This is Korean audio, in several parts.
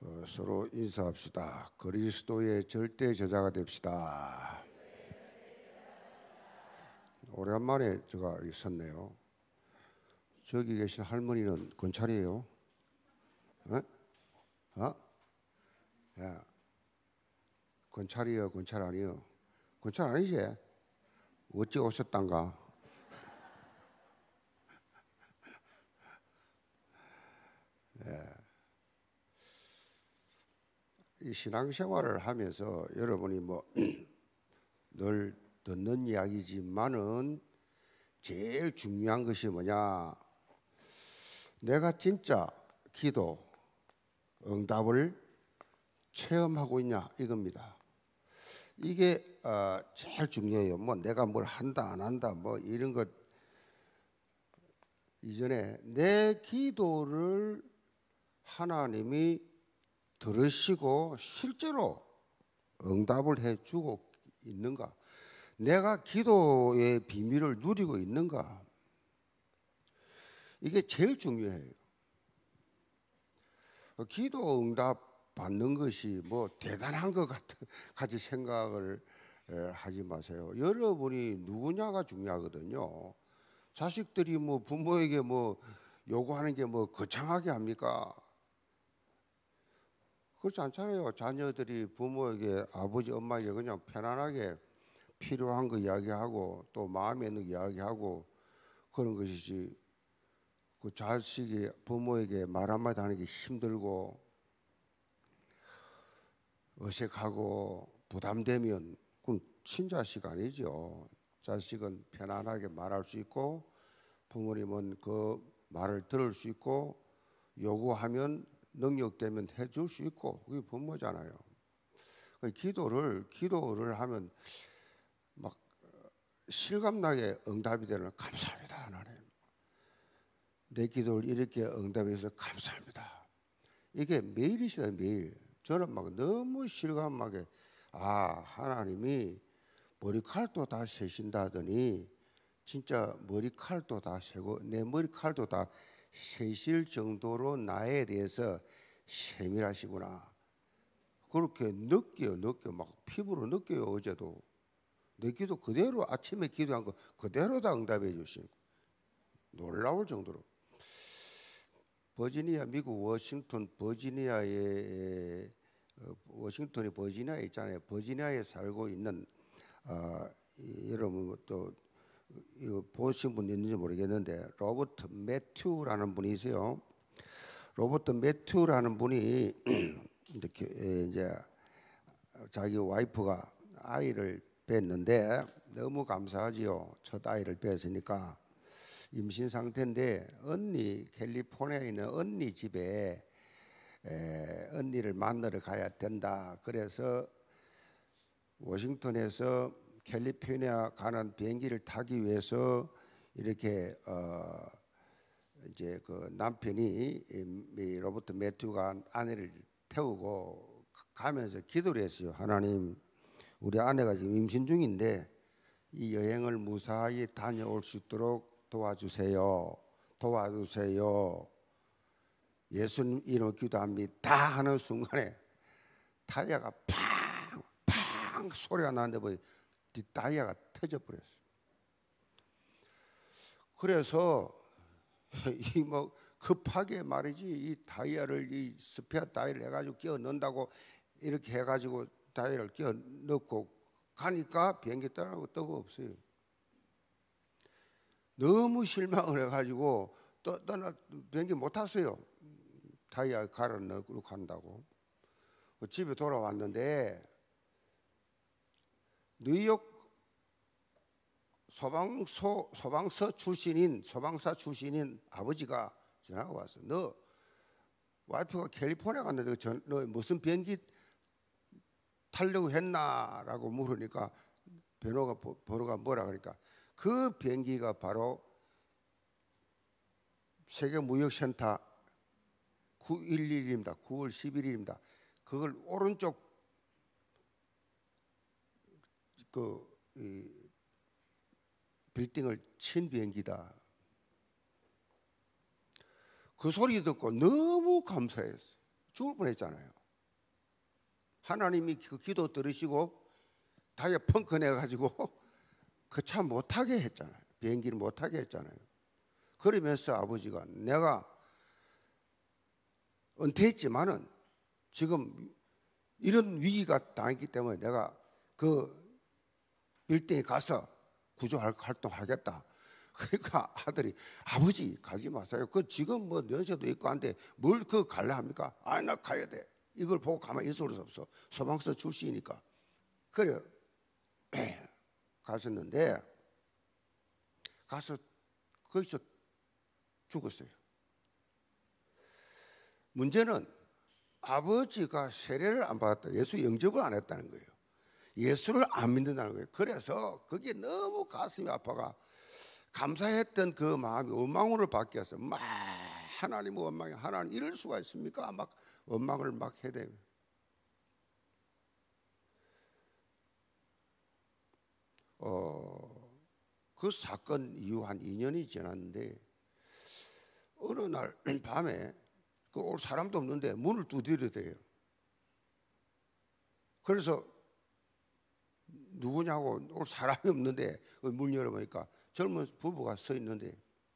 서로 인사합시다. 그리스도의 절대 제자가 됩시다. 오랜만에 제가 섰네요. 저기 계신 할머니는 건찰이에요? 야, 건찰이요, 건찰 아니요? 건찰 아니지? 어찌 오셨단가? 이 신앙생활을 하면서 여러분이 늘 듣는 이야기지만은 제일 중요한 것이 뭐냐? 내가 진짜 기도 응답을 체험하고 있냐 이겁니다. 이게 제일 중요해요. 내가 뭘 한다 안 한다 이런 것 이전에 내 기도를 하나님이 들으시고 실제로 응답을 해주고 있는가? 내가 기도의 비밀을 누리고 있는가? 이게 제일 중요해요. 기도 응답 받는 것이 대단한 것 같이 생각을 하지 마세요. 여러분이 누구냐가 중요하거든요. 자식들이 부모에게 요구하는 게 거창하게 합니까? 그렇지 않잖아요. 자녀들이 부모에게 아버지 엄마에게 그냥 편안하게 필요한 거 이야기하고 또 마음에 있는 거 이야기하고 그런 것이지, 그 자식이 부모에게 말 한마디 하는 게 힘들고 어색하고 부담되면 그건 친자식 아니죠. 자식은 편안하게 말할 수 있고 부모님은 그 말을 들을 수 있고 요구하면 능력되면 해줄 수 있고 그게 부모잖아요. 기도를 하면 실감나게 응답이 되는, 감사합니다 하나님, 내 기도를 이렇게 응답해서 감사합니다. 이게 매일이시나요? 매일. 저는 너무 실감나게 하나님이 머리칼도 다 세신다더니 진짜 머리칼도 다 세고 내 머리칼도 다 세실 정도로 나에 대해서 세밀하시구나. 그렇게 느껴요. 피부로 느껴요. 어제도 내 기도 그대로, 아침에 기도한 거 그대로 다 응답해 주시고 놀라울 정도로. 버지니아, 미국 워싱턴 버지니아에 워싱턴이 버지니아에 있잖아요. 버지니아에 살고 있는 여러분 또 이거 보신 분 있는지 모르겠는데 로버트 매튜라는 분이 있어요. 로버트 매튜라는 분이 이렇게 이제 자기 와이프가 아이를 뵀는데 너무 감사하지요. 첫 아이를 뵀으니까. 임신 상태인데 캘리포니아에 있는 언니 집에 언니를 만나러 가야 된다. 그래서 워싱턴에서 캘리포니아 가는 비행기를 타기 위해서 이렇게 이제 그 남편이 로버트 매튜가 아내를 태우고 가면서 기도를 했어요. 하나님, 우리 아내가 지금 임신 중인데 이 여행을 무사히 다녀올 수 있도록 도와주세요. 예수님 이름으로 기도합니다 하는 순간에 타이어가 팡 소리가 나는데 타이어가 터져버렸어요. 그래서 급하게 말이지 이 타이어를, 이 스페어 타이어를 해가지고 끼워 넣는다고 이렇게 해가지고 타이어를 끼워 넣고 가니까 비행기 떠나고 떠가 없어요. 너무 실망을 해가지고 떠나 비행기 못 탔어요. 타이어 갈아 넣고 간다고. 집에 돌아왔는데 뉴욕 소방사 출신인 아버지가 전화가 왔어. 너 와이프가 캘리포니아 갔는데 너 무슨 비행기 타려고 했나라고 물으니까 번호가 뭐라 그러니까 그 비행기가 바로 세계무역센터 911입니다. 9월 11일입니다. 그걸 오른쪽 빌딩을 친 비행기다. 그 소리 듣고 너무 감사했어요. 죽을 뻔했잖아요. 하나님이 그 기도 들으시고 다리에 펑크 내가지고 그 차 못하게 했잖아요. 비행기를 못하게 했잖아요. 그러면서 아버지가 내가 은퇴했지만은 지금 이런 위기가 당했기 때문에 내가 그 빌딩에 가서 구조 활동하겠다. 그러니까 아들이 아버지 가지 마세요. 그 지금 뭐 연세도 있고 한데 뭘 그 갈래 합니까? 아, 나 가야 돼. 이걸 보고 가만히 있을 수 없어. 소방서 출신이니까. 그래 갔었는데 가서 거기서 죽었어요. 문제는 아버지가 세례를 안 받았다. 예수 영접을 안 했다는 거예요. 예수를 안 믿는다는 거예요. 그래서 그게 너무 가슴이 아파가 감사했던 그 마음이 원망으로 바뀌어서 막 하나님 원망이 하나님 이럴 수가 있습니까? 막 원망을 막 해대요. 그 사건 이후 한 2년이 지났는데 어느 날 밤에 그 올 사람도 없는데 문을 두드려대요. 그래서 누구냐고 올 사람이 없는데 문 열어보니까 젊은 부부가 서 있는데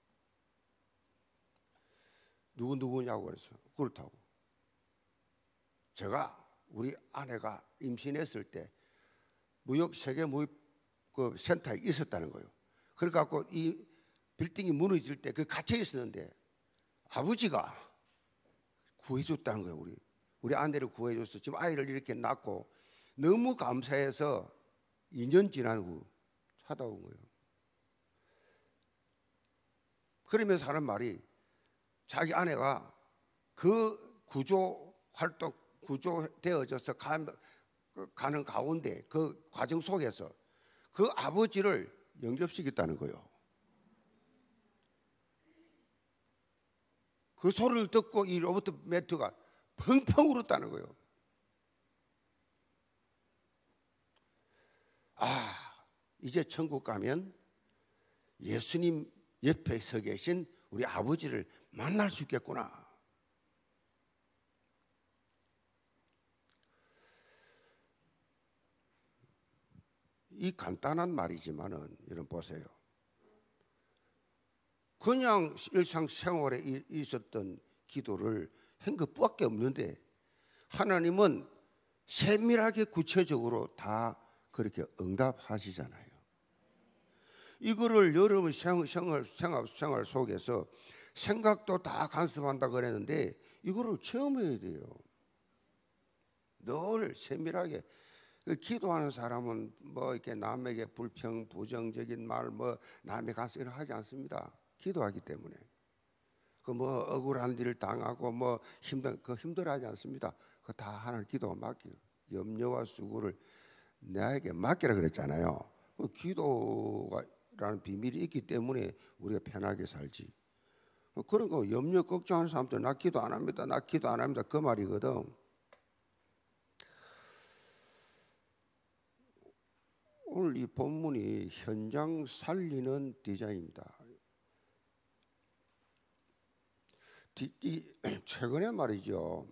누구냐고 그래서 그렇다고. 제가 우리 아내가 임신했을 때 세계 무역 그 센터에 있었다는 거예요. 그래갖고 이 빌딩이 무너질 때 그 갇혀 있었는데 아버지가 구해줬다는 거예요. 우리 아내를 구해줘서 지금 아이를 이렇게 낳고 너무 감사해서 2년 지난 후 찾아온 거예요. 그러면서 하는 말이 자기 아내가 그 구조되어져서 가는 가운데 그 과정 속에서 그 아버지를 영접시켰다는 거예요. 그 소리를 듣고 이 로버트 매튜가 펑펑 울었다는 거예요. 이제 천국 가면 예수님 옆에 서 계신 우리 아버지를 만날 수 있겠구나. 이 간단한 말이지만은 여러분 보세요. 그냥 일상생활에 있었던 기도를 한 것밖에 없는데 하나님은 세밀하게 구체적으로 다 그렇게 응답하시잖아요. 이거를 여러분 생활 속에서 생각도 다 간섭한다 그랬는데 이거를 체험해야 돼요. 늘 세밀하게. 기도하는 사람은 뭐 이렇게 남에게 부정적인 말 뭐 남에 가서 이런 하지 않습니다. 기도하기 때문에. 그 뭐 억울한 일을 당하고 뭐 힘들어하지 않습니다. 그 다 하나님 기도가 맡기고 염려와 수고를 나에게 맡기라 그랬잖아요. 기도라는 비밀이 있기 때문에 우리가 편하게 살지. 그런 거 염려 걱정하는 사람들 나 기도 안 합니다. 나 기도 안 합니다. 그 말이거든. 오늘 이 본문이 현장 살리는 디자인입니다. 최근에 말이죠.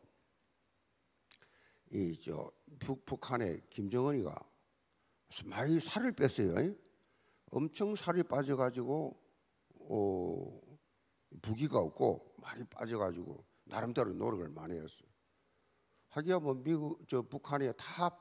북한의 김정은이가 많이 살을 뺐어요. 엄청 살이 빠져가지고 부기가 없고 많이 빠져가지고 나름대로 노력을 많이 했어요. 하기야 뭐 북한이 다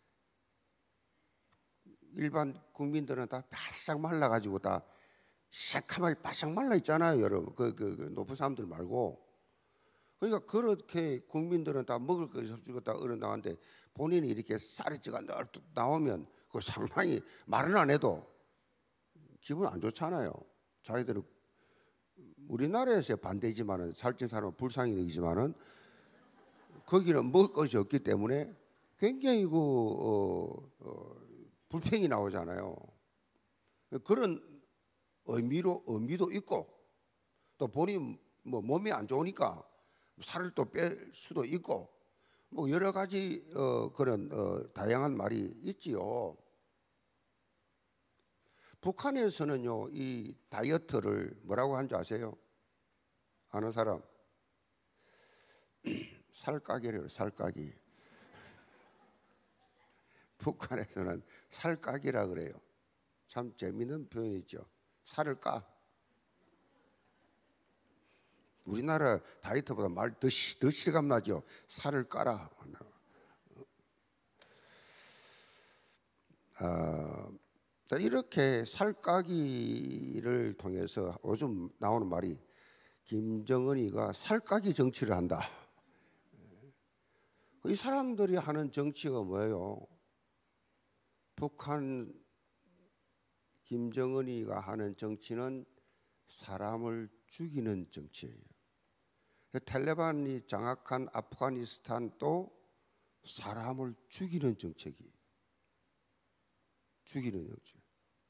일반 국민들은 다 바싹 말라가지고 다 새카맣게 바싹 말라 있잖아요, 여러분. 그 높은 사람들 말고. 그러니까 그렇게 국민들은 다 먹을 것이 없고 다 어른나왔는데 본인이 이렇게 쌀이 찌가 나오면 그 상당히 말은 안 해도 기분 안 좋잖아요. 자기들은 우리나라에서 반대지만은 살찐 사람은 불쌍히 여기지만은 거기는 먹을 것이 없기 때문에 굉장히 불평이 나오잖아요. 그런 의미도 있고 또 본인 뭐 몸이 안 좋으니까 살을 또 뺄 수도 있고 뭐 여러 가지 그런 다양한 말이 있지요. 북한에서는요 이 다이어트를 뭐라고 하는 줄 아세요? 아는 사람? 살까기래요. 살까기. 북한에서는 살까기라 그래요. 참 재미있는 표현이죠. 살을 까. 우리나라 다이어트보다 말 더 실감 나죠. 살을 까라. 이렇게 살까기를 통해서 요즘 나오는 말이 김정은이가 살까기 정치를 한다. 이 사람들이 하는 정치가 뭐예요? 북한 김정은이가 하는 정치는 사람을 죽이는 정치예요. 탈레반이 장악한 아프가니스탄도 사람을 죽이는 정책이에요. 죽이는 정책.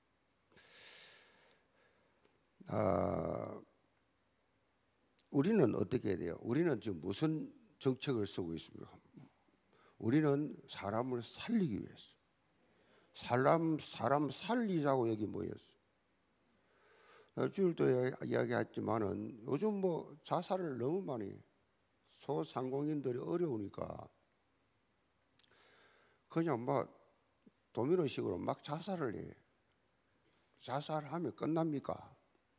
우리는 어떻게 해야 돼요? 우리는 지금 무슨 정책을 쓰고 있습니까? 우리는 사람을 살리기 위해서. 사람 살리자고 여기 모였어. 주일도 이야기했지만은 요즘 뭐 자살을 너무 많이 소상공인들이 어려우니까 그냥 뭐 도미노식으로 막 자살을 해. 자살하면 끝납니까?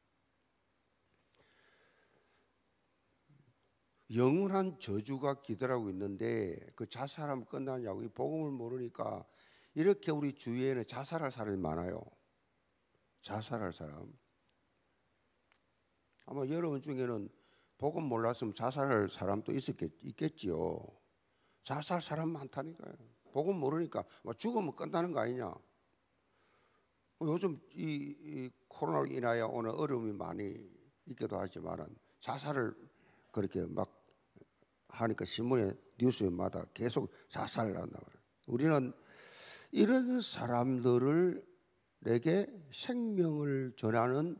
영원한 저주가 기다리고 있는데 그 자살하면 끝나냐고. 이 복음을 모르니까 이렇게 우리 주위에는 자살할 사람이 많아요. 자살할 사람. 아마 여러분 중에는 복음 몰랐으면 자살할 사람도 있겠지요. 자살 사람 많다니까요. 복음 모르니까 죽으면 끝나는 거 아니냐. 요즘 이 코로나로 인하여 오는 어려움이 많이 있기도 하지만 자살을 그렇게 막 하니까 신문에 뉴스마다 계속 자살을 한단 말이에요. 우리는 이런 사람들을 내게 생명을 전하는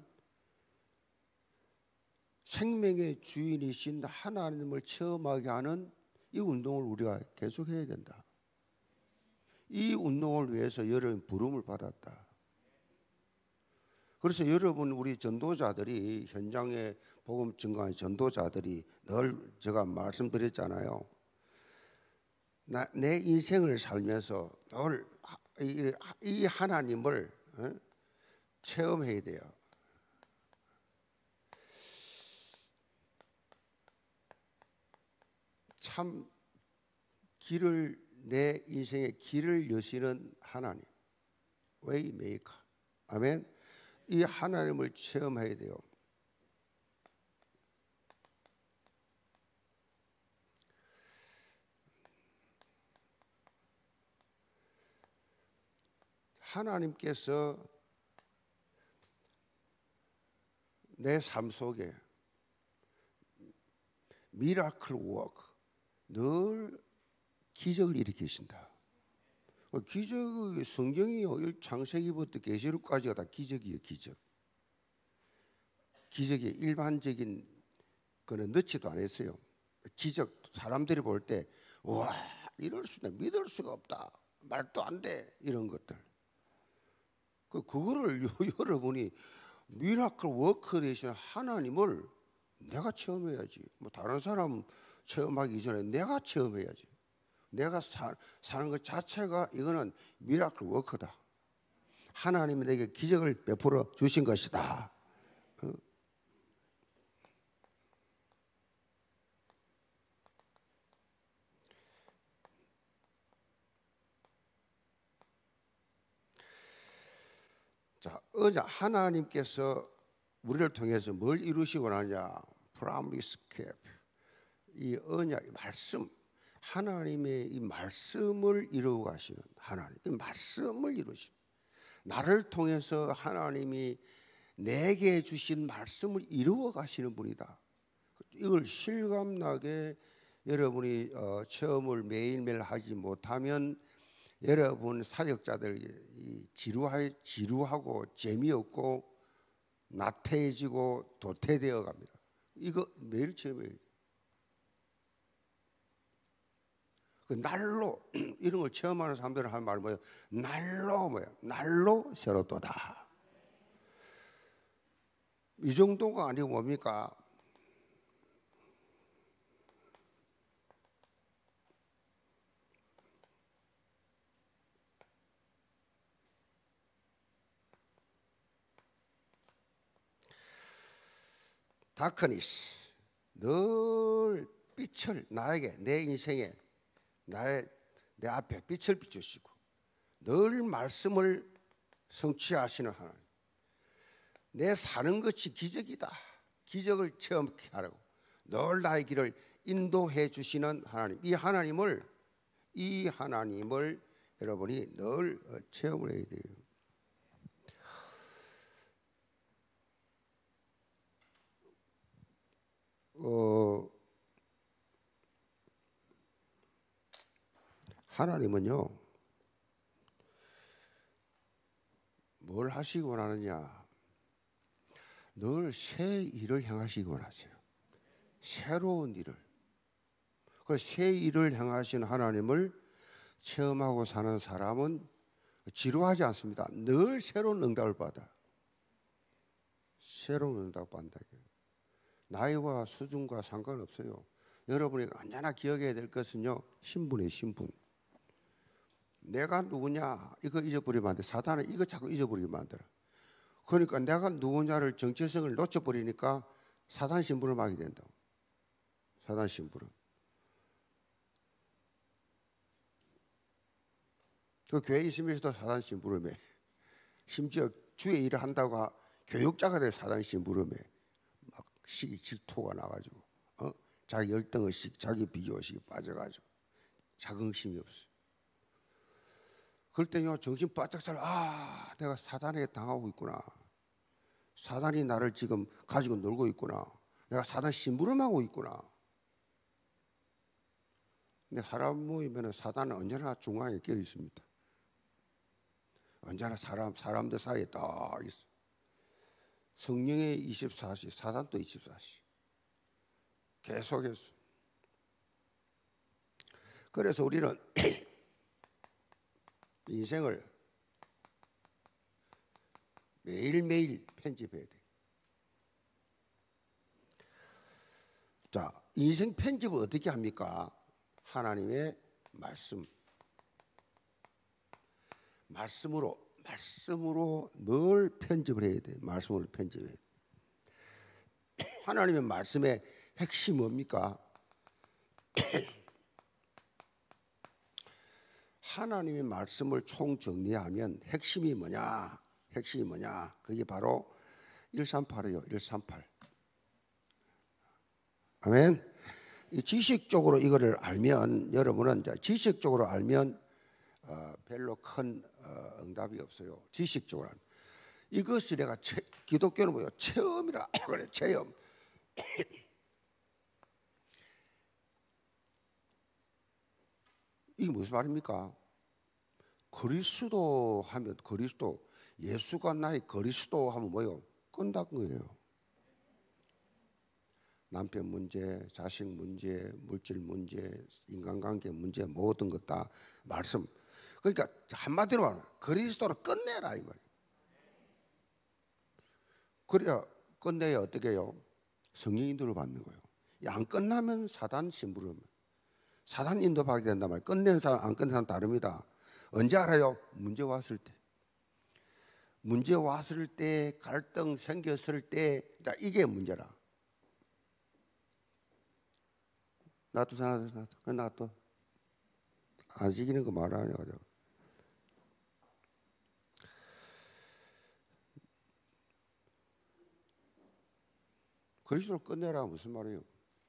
생명의 주인이신 하나님을 체험하게 하는 이 운동을 우리가 계속해야 된다. 이 운동을 위해서 여러분 부름을 받았다. 그래서 여러분 우리 전도자들이 현장에 복음 증거하는 전도자들이 늘 제가 말씀드렸잖아요. 내 인생을 살면서 늘 이 하나님을 체험해야 돼요. 참 내 인생의 길을 여시는 하나님, 웨이메이커. 아멘. 이 하나님을 체험해야 돼요. 하나님께서 내 삶 속에 미라클 워크, 늘 기적을 일으키신다. 기적의 성경이요, 창세기부터 계시록까지가 다 기적이에요. 기적이 일반적인 거는 넣지도 않았어요. 기적, 사람들이 볼 때 와, 이럴 수는 믿을 수가 없다, 말도 안 돼, 이런 것들. 그거를 여러분이 미라클 워크 되신 하나님을 내가 체험해야지. 뭐 다른 사람 체험하기 전에 내가 체험해야지. 내가 사는 것 자체가 이거는 미라클 워크다. 하나님이 내게 기적을 베풀어 주신 것이다. 자, 하나님께서 우리를 통해서 뭘 이루시고 나냐? 프라미스 캡. 이 언약, 말씀. 하나님의 이 말씀을 이루어 가시는 하나님. 이 말씀을 이루시는. 나를 통해서 하나님이 내게 주신 말씀을 이루어 가시는 분이다. 이걸 실감나게 여러분이 체험을 매일매일 하지 못하면 여러분 사역자들이 지루하고 재미없고 나태해지고 도태되어 갑니다. 이거 매일 체험해야 돼요. 그 날로 이런 걸 체험하는 사람들은 하는 말이 뭐예요? 날로 새롭도다. 이 정도가 아니고 뭡니까? 다크니스, 늘 빛을 나에게, 내 인생에, 내 앞에 빛을 비추시고 늘 말씀을 성취하시는 하나님, 내 사는 것이 기적이다, 기적을 체험케 하라고 늘 나의 길을 인도해 주시는 하나님, 이 하나님을 여러분이 늘 체험을 해야 돼요. 하나님은요, 뭘 하시기 원하느냐? 늘 새 일을 향하시기 원하세요. 새로운 일을. 그 새 일을 향하신 하나님을 체험하고 사는 사람은 지루하지 않습니다. 늘 새로운 응답을 받아. 새로운 응답을 받는다. 나이와 수준과 상관없어요. 여러분이 언제나 기억해야 될 것은요, 신분이에요. 신분. 내가 누구냐 이거 잊어버리면 안 돼. 사단은 이거 자꾸 잊어버리게 만들어. 그러니까 내가 누구냐를, 정체성을 놓쳐버리니까 사단 신분을 하게 된다고. 사단 신분을. 그 교회에 있으면서도 사단 신분을 매. 심지어 주의 일을 한다고 교육자가 돼 사단 신분을 매. 막 시기 질투가 나가지고 자기 열등의식, 자기 비교의식이 빠져가지고 자긍심이 없어. 그럴 때요 정신 바짝 차려. 아, 내가 사단에게 당하고 있구나. 사단이 나를 지금 가지고 놀고 있구나. 내가 사단 심부름하고 있구나. 근데 사람 모이면 사단은 언제나 중앙에 껴 있습니다. 언제나 사람들 사이에 딱 있어. 성령의 24시, 사단도 24시. 계속해서. 그래서 우리는 인생을 매일매일 편집해야 돼. 자, 인생 편집을 어떻게 합니까? 하나님의 말씀으로 늘 편집을 해야 돼. 말씀으로 편집해야 돼. 하나님의 말씀의 핵심이 뭡니까? 하나님의 말씀을 총정리하면 핵심이 뭐냐? 그게 바로 138이에요. 138. 아멘. 지식적으로 이거를 알면, 여러분은 지식적으로 알면 별로 큰 응답이 없어요. 지식적으로 알면. 이것이 내가 기독교는 뭐예요? 체험이라 그래. 체험. 이게 무슨 말입니까? 그리스도 하면 그리스도, 예수가 나의 그리스도 하면 뭐예요? 끝난 거예요. 남편 문제, 자식 문제, 물질 문제, 인간관계 문제, 모든 것 다 말씀. 그러니까 한마디로 말하면 그리스도를 끝내라 이 말이에요. 그래야 끝내야 어떻게 해요? 성령 인도를 받는 거예요. 안 끝나면 사단 심부름. 사단 인도받게 된단 말이에요. 끝낸 사람, 안 끝낸 사람 다릅니다. 언제 알아요? 문제 왔을 때. 문제 왔을 때, 갈등 생겼을 때, 이게 문제라. 나도 안 지키는 거 말하냐 가지고. 그리스도를 끝내라 무슨 말이에요?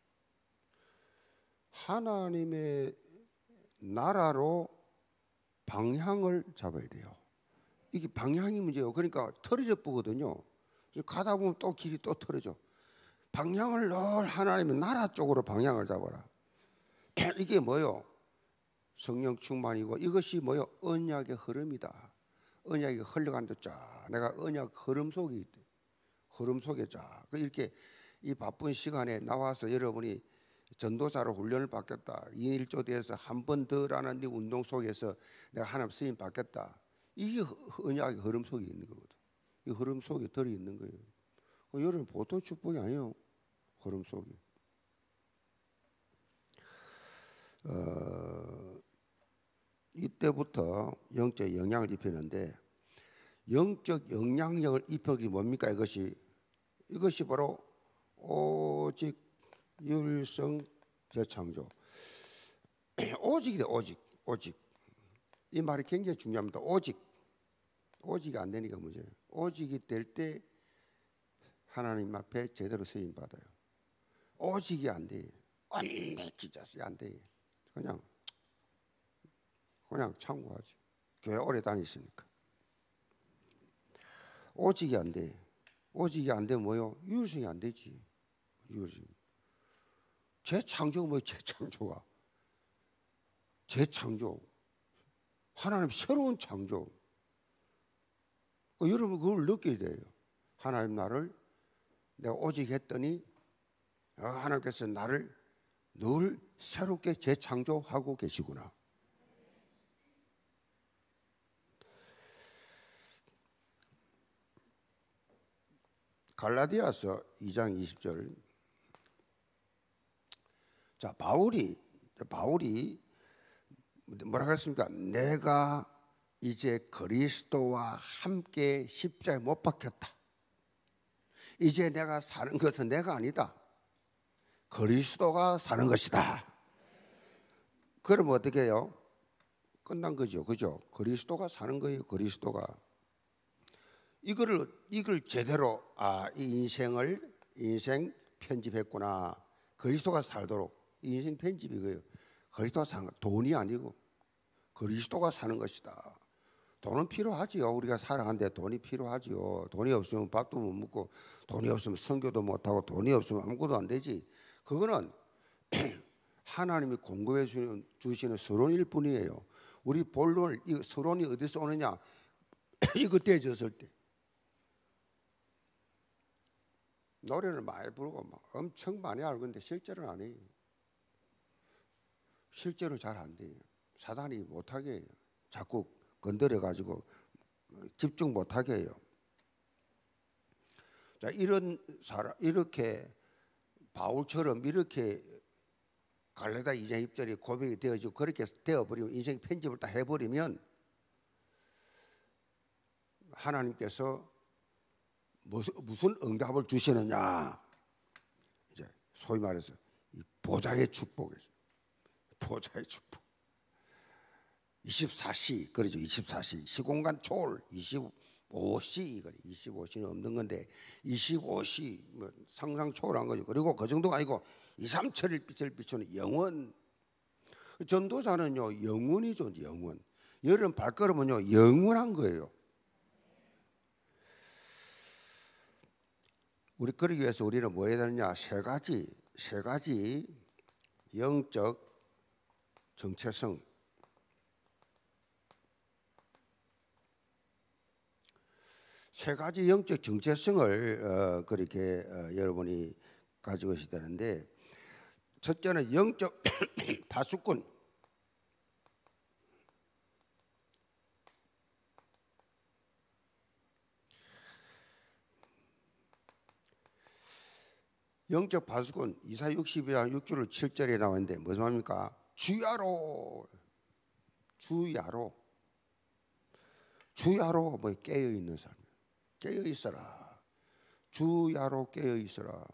하나님의 나라로 방향을 잡아야 돼요. 이게 방향이 문제예요. 그러니까 틀어져 보거든요. 가다 보면 또 길이 또 틀어져. 방향을 늘 하나님의 나라 쪽으로 방향을 잡아라. 이게 뭐요? 성령 충만이고, 이것이 뭐요? 언약의 흐름이다. 언약이 흘러간다. 쫙 내가 언약 흐름 속에 있대. 흐름 속에 쫙 이렇게 이 바쁜 시간에 나와서 여러분이 전도자로 훈련을 받겠다. 2인 1조 돼서 한 번 더라는 이 운동 속에서 내가 하나님 쓰임 받겠다. 이게 언약의 흐름 속에 있는 거거든. 이 흐름 속에 들어 있는 거예요. 여러분 보통 축복이 아니에요. 흐름 속에. 이때부터 영적 영향을 입히는데, 영적 영향력을 입히기 뭡니까? 이것이 바로 오직 율성 재창조. 오직이다. 오직. 이 말이 굉장히 중요합니다. 오직이 안 되니까 문제예요. 오직이 될 때 하나님 앞에 제대로 쓰임 받아요. 오직이 안 돼. 안돼 진짜 안 돼. 그냥 참고하지. 교회 오래 다니시니까. 오직이 안 돼. 오직이 안 되면 뭐요? 유일성이 안 되지. 유일성. 재창조가 뭐예요? 재창조가. 재창조. 하나님 새로운 창조. 여러분 그걸 느껴야 돼요. 하나님 나를 내가 오직 했더니 하나님께서 나를 늘 새롭게 재창조하고 계시구나. 갈라디아서 2장 20절. 자, 바울이 뭐라고 했습니까? 내가 이제 그리스도와 함께 십자가에 못 박혔다. 이제 내가 사는 것은 내가 아니다. 그리스도가 사는 것이다. 그러면 어떻게 해요? 끝난 거죠. 그죠? 그리스도가 사는 거예요. 그리스도가. 이걸 제대로 이 인생 편집했구나. 그리스도가 살도록 인생 편집이 그예요. 그리스도가 사는 거. 돈이 아니고 그리스도가 사는 것이다. 돈은 필요하지요. 우리가 살아가는데 돈이 필요하지요. 돈이 없으면 밥도 못 먹고, 돈이 없으면 선교도 못 하고, 돈이 없으면 아무것도 안 되지. 그거는 하나님이 공급해 주시는 서론일 뿐이에요. 우리 본론을 이 서론이 어디서 오느냐? 이거 떼졌을 때 노래를 많이 부르고 막 엄청 많이 알고 있는데 실제로는 안 해요. 실제로 잘 안 돼요. 사단이 못하게 해요. 자꾸 건드려 가지고 집중 못하게 해요. 자, 이런 사람 이렇게 바울처럼 이렇게 갈라디아 2장 10절이 고백이 되어지고 그렇게 되어버리면 인생 편집을 다 해버리면 하나님께서 무슨 응답을 주시느냐? 이제 소위 말해서 이 보좌의 축복이죠. 보좌의 축복. 24시 그러죠. 24시 시공간 초월 25시 이거 25시는 없는 건데 25시 뭐 상상 초월한 거죠. 그리고 그 정도가 아니고 2, 3천일 빛을 비추는 영원. 전도자는요 영원이죠. 영원. 여러분 발걸음은요 영원한 거예요. 우리 그러기 위해서 우리는 뭐 해야 되느냐? 세 가지 영적 정체성. 세 가지 영적 정체성을 그렇게 여러분이 가지고 있다는데, 첫째는 영적 파수꾼. 영적 파수꾼 이사야 62장 6절 7절에 나왔는데 무슨 말입니까? 주야로 뭐 깨어 있는 사람. 깨어 있어라. 주야로 깨어 있어라.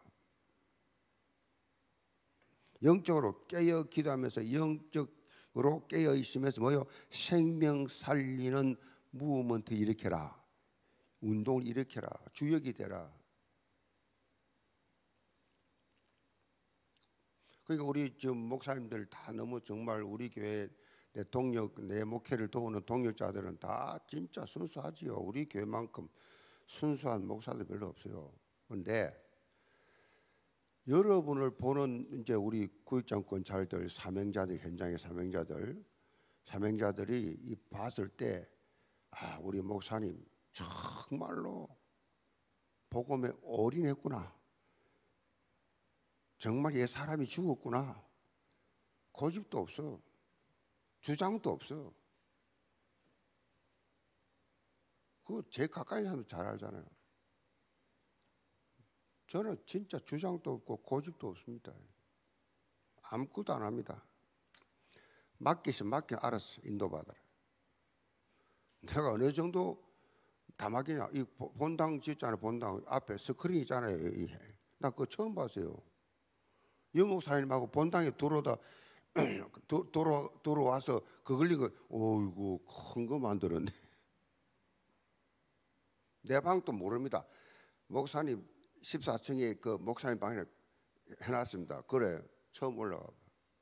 영적으로 깨어 기도하면서 영적으로 깨어 있으면서 뭐요? 생명 살리는 무브먼트 일으켜라. 운동을 일으켜라. 주역이 되라. 그러니까 우리 지금 목사님들 다 너무 정말 우리 교회 내 동력, 내 목회를 도우는 동력자들은 다 진짜 순수하지요. 우리 교회만큼 순수한 목사들 별로 없어요. 그런데 여러분을 보는 이제 우리 구역장권 잘들 사명자들, 현장의 사명자들이 이 봤을 때 우리 목사님 정말로 복음에 올인했구나. 정말 얘 사람이 죽었구나. 고집도 없어. 주장도 없어. 그거 제 가까이 사람도 잘 알잖아요. 저는 진짜 주장도 없고 고집도 없습니다. 아무것도 안 합니다. 맡기면 알았어. 인도받아라. 내가 어느 정도 다 맡기냐. 이 본당 짓잖아요. 본당 앞에 스크린 있잖아요. 나 그거 처음 봤어요. 유목사님하고 본당에 들어와서 그걸 이거 어이구 큰 거 만들었네. 내 방도 모릅니다. 목사님 14층에 그 목사님 방에 해놨습니다. 그래 처음 올라가 봐.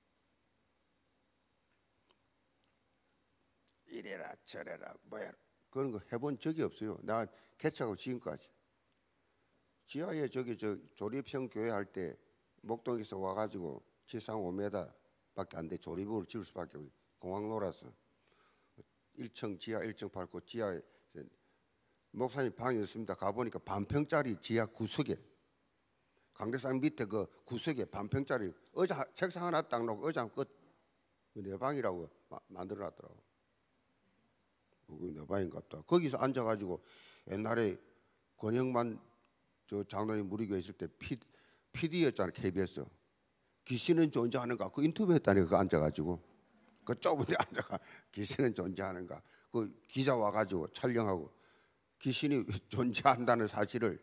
이래라 저래라 뭐야 그런 거 해본 적이 없어요. 나 개척하고 지금까지. 지하에 저기 저 조립형 교회 할 때 목동에서 와가지고 지상 5m밖에 안 돼 조립으로 지을 수밖에 없어요. 공항 놀아서 1층 지하 1층 밟고 지하에 목사님 방이 있습니다. 가보니까 반평짜리 지하 구석에 강대상 밑에 그 구석에 반평짜리 의자 책상 하나 딱 놓고 의자 끝 내 방이라고 만들어놨더라고. 그게 내 방인가 보다. 거기서 앉아가지고 옛날에 권영만 저 장로님 무리교회 있을 때 PD였잖아. KBS. 귀신은 존재하는가 그 인터뷰 했다니까. 그거 앉아가지고 그 좁은 데 앉아가 귀신은 존재하는가 그 기자 와가지고 촬영하고 귀신이 존재한다는 사실을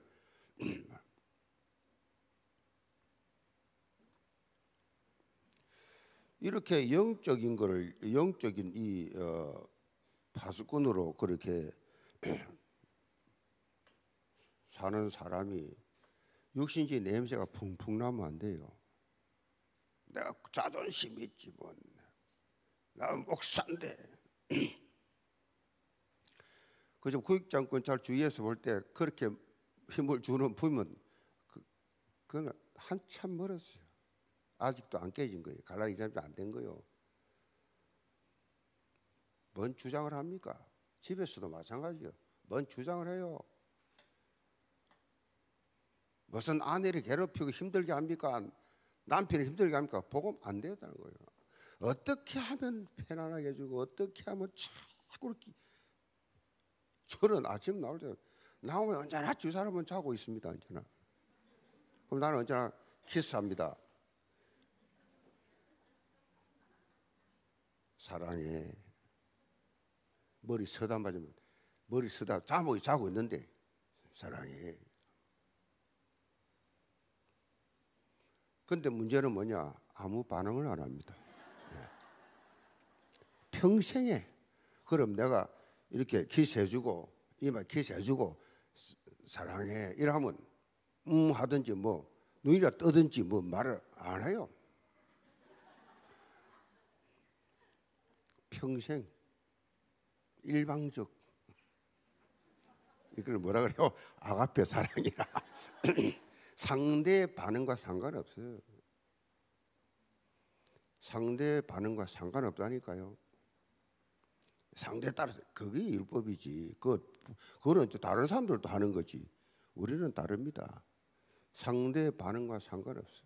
이렇게 영적인 거를 영적인 이 파수꾼으로 그렇게 사는 사람이 육신주의 냄새가 풍풍 나면 안 돼요. 내가 자존심 있지 뭐. 나 목사인데. 그저 구익장군 주위에서 볼 때 그렇게 힘을 주는 부면 그건 한참 멀었어요. 아직도 안 깨진 거예요. 갈라리 잠이 안 된 거예요. 뭔 주장을 합니까? 집에서도 마찬가지요. 뭔 주장을 해요? 무슨 아내를 괴롭히고 힘들게 합니까? 남편을 힘들게 합니까? 복음 안 되었다는 거예요. 어떻게 하면 편안하게 해주고 어떻게 하면 자꾸 이렇게 저는 아침 나올 때 나오면 언제나 두 사람은 자고 있습니다. 언제나. 그럼 나는 언제나 키스합니다. 사랑해. 머리 쓰다 맞으면 머리 쓰다 자고 있는데 사랑해. 근데 문제는 뭐냐? 아무 반응을 안 합니다. 평생에 그럼 내가 이렇게 키스해주고 이마 키스해주고 사랑해 이러면 하든지 뭐 눈이라 뜨든지 뭐 말을 안 해요. 평생 일방적 이걸 뭐라 그래요? 아가페 사랑이라. 상대 반응과 상관없어요. 상대 반응과 상관없다니까요. 상대에 따라서 그게 율법이지. 그거는 또 다른 사람들도 하는 거지. 우리는 다릅니다. 상대 반응과 상관없어요.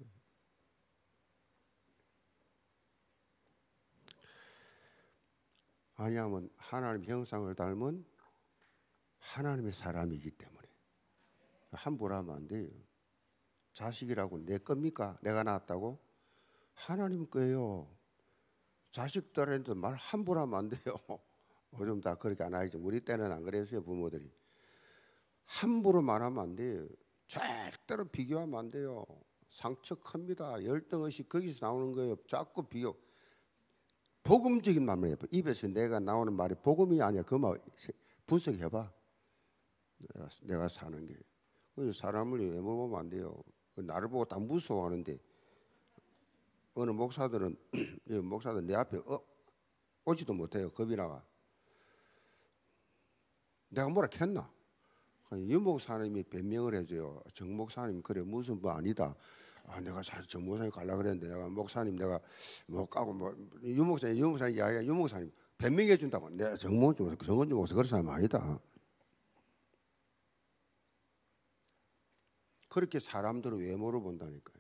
아니하면 하나님 형상을 닮은 하나님의 사람이기 때문에 함부로 하면 안 돼요. 자식이라고 내 겁니까? 내가 낳았다고? 하나님 거예요. 자식들한테 말 함부로 하면 안 돼요. 요즘 다 그렇게 안 하죠. 우리 때는 안 그랬어요. 부모들이. 함부로 말하면 안 돼요. 절대로 비교하면 안 돼요. 상처 큽니다. 열등의식 거기서 나오는 거예요. 자꾸 비교. 복음적인 말만 해봐. 입에서 내가 나오는 말이 복음이 아니야. 그 말 분석해봐. 내가 사는 게. 사람을 외모 보면 안 돼요. 나를 보고 다 무서워하는데 어느 목사들은 내 앞에 오지도 못해요. 겁이 나가. 내가 뭐라 했나? 유 목사님이 변명을 해줘요. 정 목사님 그래 무슨 뭐 아니다. 내가 사실 정 목사님 가려고 그랬는데 내가 목사님 내가 못 가고 뭐 유 목사님 이야기가 유 목사님 변명해 준다고. 내가 정건 좀 그런 사람 아니다. 그렇게 사람들은 외모를 본다니까요.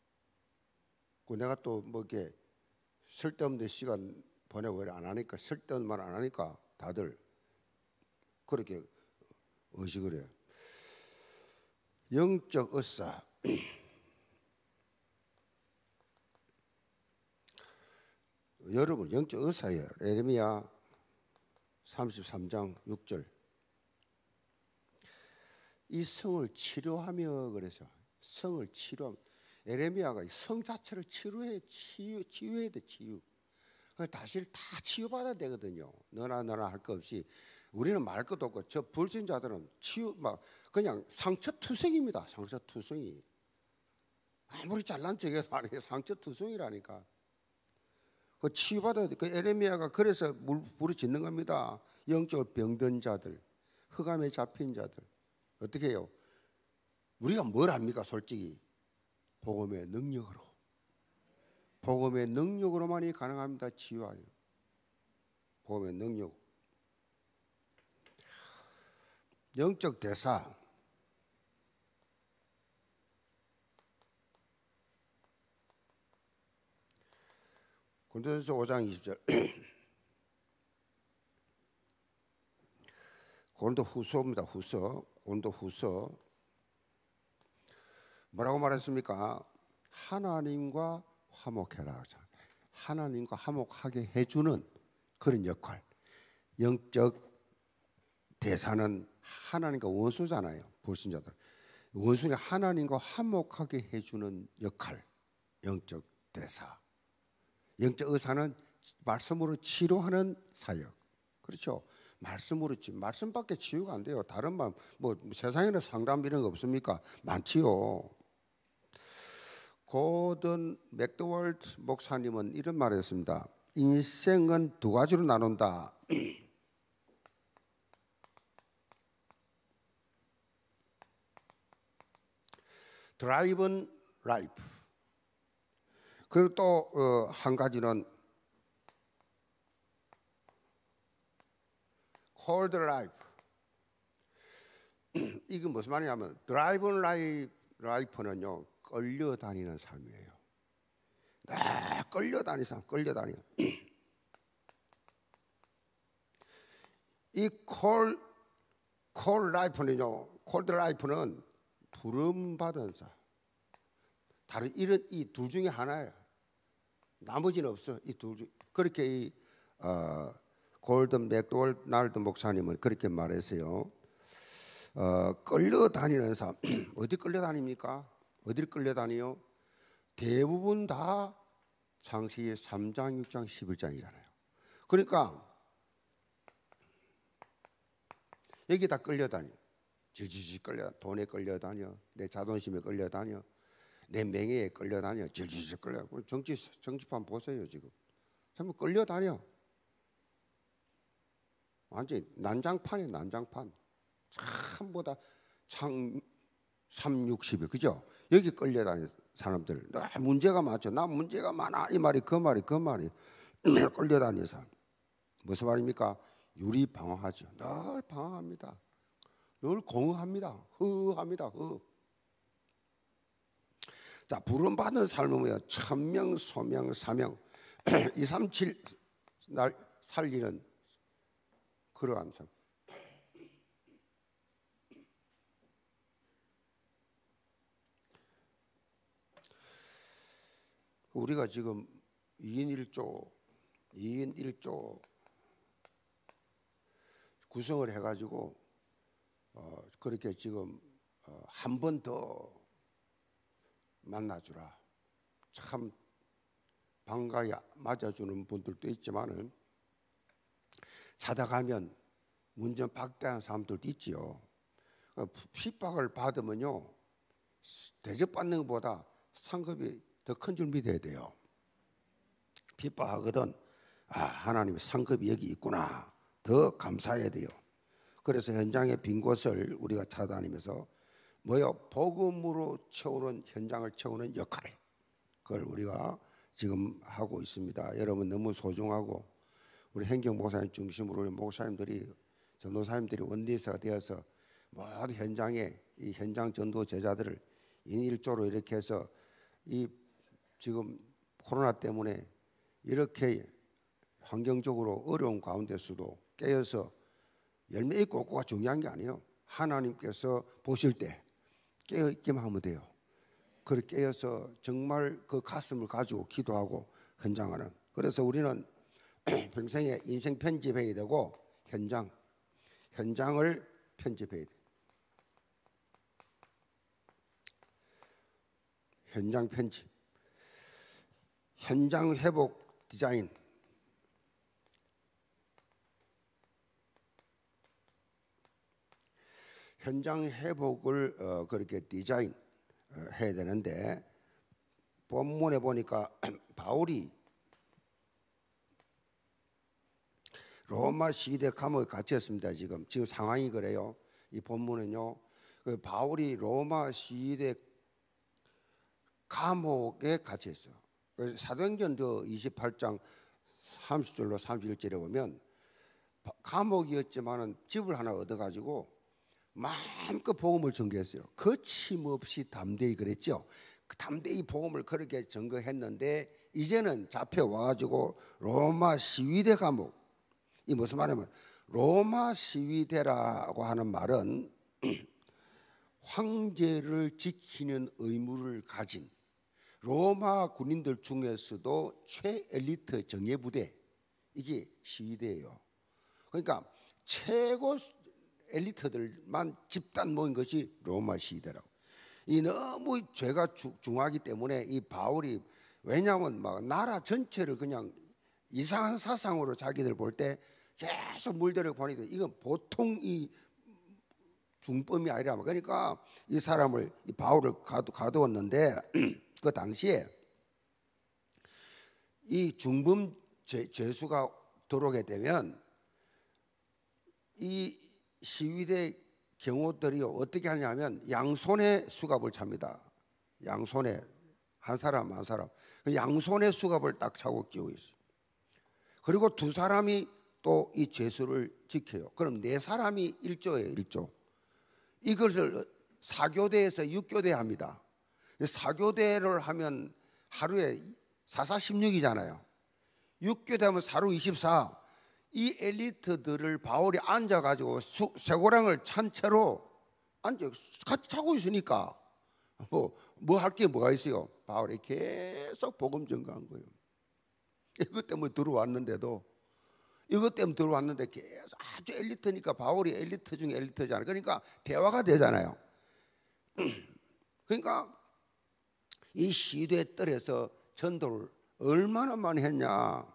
내가 또 뭐 이렇게 쓸데없는 시간 보내고 안 하니까 쓸데없는 말 안 하니까 다들 그렇게 의식을 해요. 영적 의사. 여러분 영적 의사예요. 예레미야 33장 6절. 이 성을 치료하며 그래서 성을 치료. 에레미야가 성 자체를 치유해야 돼. 치유. 다시 다 치유받아야 되거든요. 너나 할 거 없이. 우리는 말 것도 없고 저 불신자들은 막 그냥 상처투성입니다. 상처투성이. 아무리 잘난 척해도 아니에요. 상처투성이라니까. 그 치유받아야 돼. 그 에레미야가 그래서 부르짖는 겁니다. 영적으로 병든 자들, 흑암에 잡힌 자들. 어떻게 해요? 우리가 뭘 합니까? 솔직히 복음의 능력으로. 복음의 능력으로만이 가능합니다. 치유하여. 복음의 능력. 영적 대사. 고린도전서 5장 20절. 고린도 후서입니다. 고린도 후서. 뭐라고 말했습니까? 하나님과 화목해라. 하나님과 화목하게 해주는 그런 역할. 영적 대사는 하나님과 원수잖아요. 불신자들. 원수는 하나님과 화목하게 해주는 역할. 영적 대사. 영적 의사는 말씀으로 치료하는 사역. 그렇죠? 말씀으로 말씀밖에 치유가 안 돼요. 다른 말 뭐 세상에는 상담 이런 거 없습니까? 많지요. 고든 맥도월드 목사님은 이런 말을 했습니다. 인생은 두 가지로 나눈다. 드라이브는 라이프. 그리고 또 한 가지는 콜드 라이프. 이게 무슨 말이냐면 드라이브 라이프는요 끌려다니는 삶이에요. 끌려다니는 삶, 끌려다니는. 이 콜 라이프는요, 콜드 라이프는 부름 받은 삶. 다른 이런 이 둘 중에 하나예요. 나머지는 없어. 이 둘 중. 그렇게 이 골든 맥도날드 목사님은 그렇게 말했어요. 끌려다니는 삶. 어디 끌려다닙니까? 어디를 끌려다니요? 대부분 다 창세기 3장, 6장, 11장이잖아요. 그러니까 여기 다 끌려다녀. 질질질 끌려. 돈에 끌려다녀. 내 자존심에 끌려다녀. 내 명예에 끌려다녀. 질질질 끌려. 정치판 보세요 지금. 전부 끌려다녀. 완전히 난장판이에요. 난장판. 참보다 창 3, 60이 그죠? 여기 끌려다니는 사람들. 나 문제가 많죠. 나 문제가 많아. 이 말이 그 말이 끌려다니는 사람. 무슨 말입니까? 유리 방황하죠. 늘 방황합니다. 늘 공허합니다. 허합니다. 자, 부름받은 삶은 뭐예요? 천명, 소명, 사명. 237 날 살리는 그러한 삶. 우리가 지금 2인 1조 구성을 해가지고 그렇게 지금 한 번 더 만나주라. 참 반가이 맞아주는 분들도 있지만은 자다 가면 문전 박대한 사람들도 있지요. 핍박을 받으면요 대접받는 것보다 상급이 더 큰 줄 믿어야 돼요. 핍박하거든. 하나님의 상급이 여기 있구나. 더 감사해야 돼요. 그래서 현장의 빈 곳을 우리가 찾아다니면서 복음으로 현장을 채우는 역할, 그걸 우리가 지금 하고 있습니다. 여러분 너무 소중하고 우리 행정 목사님 중심으로 우리 목사님들이 전도사님들이 원리사가 되어서 모든 현장에 이 현장 전도 제자들을 인일조로 이렇게 해서 이 지금 코로나 때문에 이렇게 환경적으로 어려운 가운데서도 깨어서 열매 있고 없고가 중요한 게 아니에요. 하나님께서 보실 때 깨어 있기만 하면 돼요. 그렇게 깨어서 정말 그 가슴을 가지고 기도하고 헌장하는. 그래서 우리는 평생에 인생 편집해야 되고 현장을 편집해야 돼. 현장 편집, 현장 회복 디자인, 현장 회복을 그렇게 디자인 해야 되는데 본문에 보니까 바울이 로마 시대 감옥에 갇혔습니다. 지금 상황이 그래요. 이 본문은요. 그 바울이 로마 시대 감옥에 갇혀 있어요. 사도행전 28장 30절로 31절에 보면 감옥이었지만은 집을 하나 얻어가지고 마음껏 복음을 전개했어요. 거침없이 담대히 그랬죠. 담대히 복음을 그렇게 전거했는데 이제는 잡혀와가지고 로마 시위대 감옥. 이 무슨 말이냐면 로마 시위대라고 하는 말은 황제를 지키는 의무를 가진 로마 군인들 중에서도 최엘리트 정예부대, 이게 시위대예요. 그러니까 최고 엘리트들만 집단 모인 것이 로마 시위대라고. 이 너무 죄가 중하기 때문에 이 바울이, 왜냐하면 막 나라 전체를 그냥 이상한 사상으로 자기들 볼 때 계속 물들여 보니까 이건 보통 이 중범이 아니라, 그러니까 이 사람을, 이 바울을 가두었는데 그 당시에 이 중범 죄수가 들어오게 되면 이 시위대 경호들이 어떻게 하냐면 양손에 수갑을 찹니다. 양손에 한 사람 한 사람 양손에 수갑을 딱 차고 끼고 있어요. 그리고 두 사람이 또 이 죄수를 지켜요. 그럼 네 사람이 1조예요. 1조. 이것을 4교대에서 6교대 합니다. 4교대를 하면 하루에 4,4,16이잖아요. 6교대 하면 4루 24. 이 엘리트들을 바울이 앉아가지고 쇠고랑을 찬 채로 앉아 같이 자고 있으니까 뭐 할 게 뭐가 있어요? 바울이 계속 복음 전가한 거예요. 이것 때문에 들어왔는데도, 이것 때문에 들어왔는데 계속 아주 엘리트니까, 바울이 엘리트 중에 엘리트잖아요. 그러니까 대화가 되잖아요. 그러니까 이 시대에 떨어서 전도를 얼마나 많이 했냐.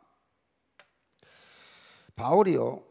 바울이요,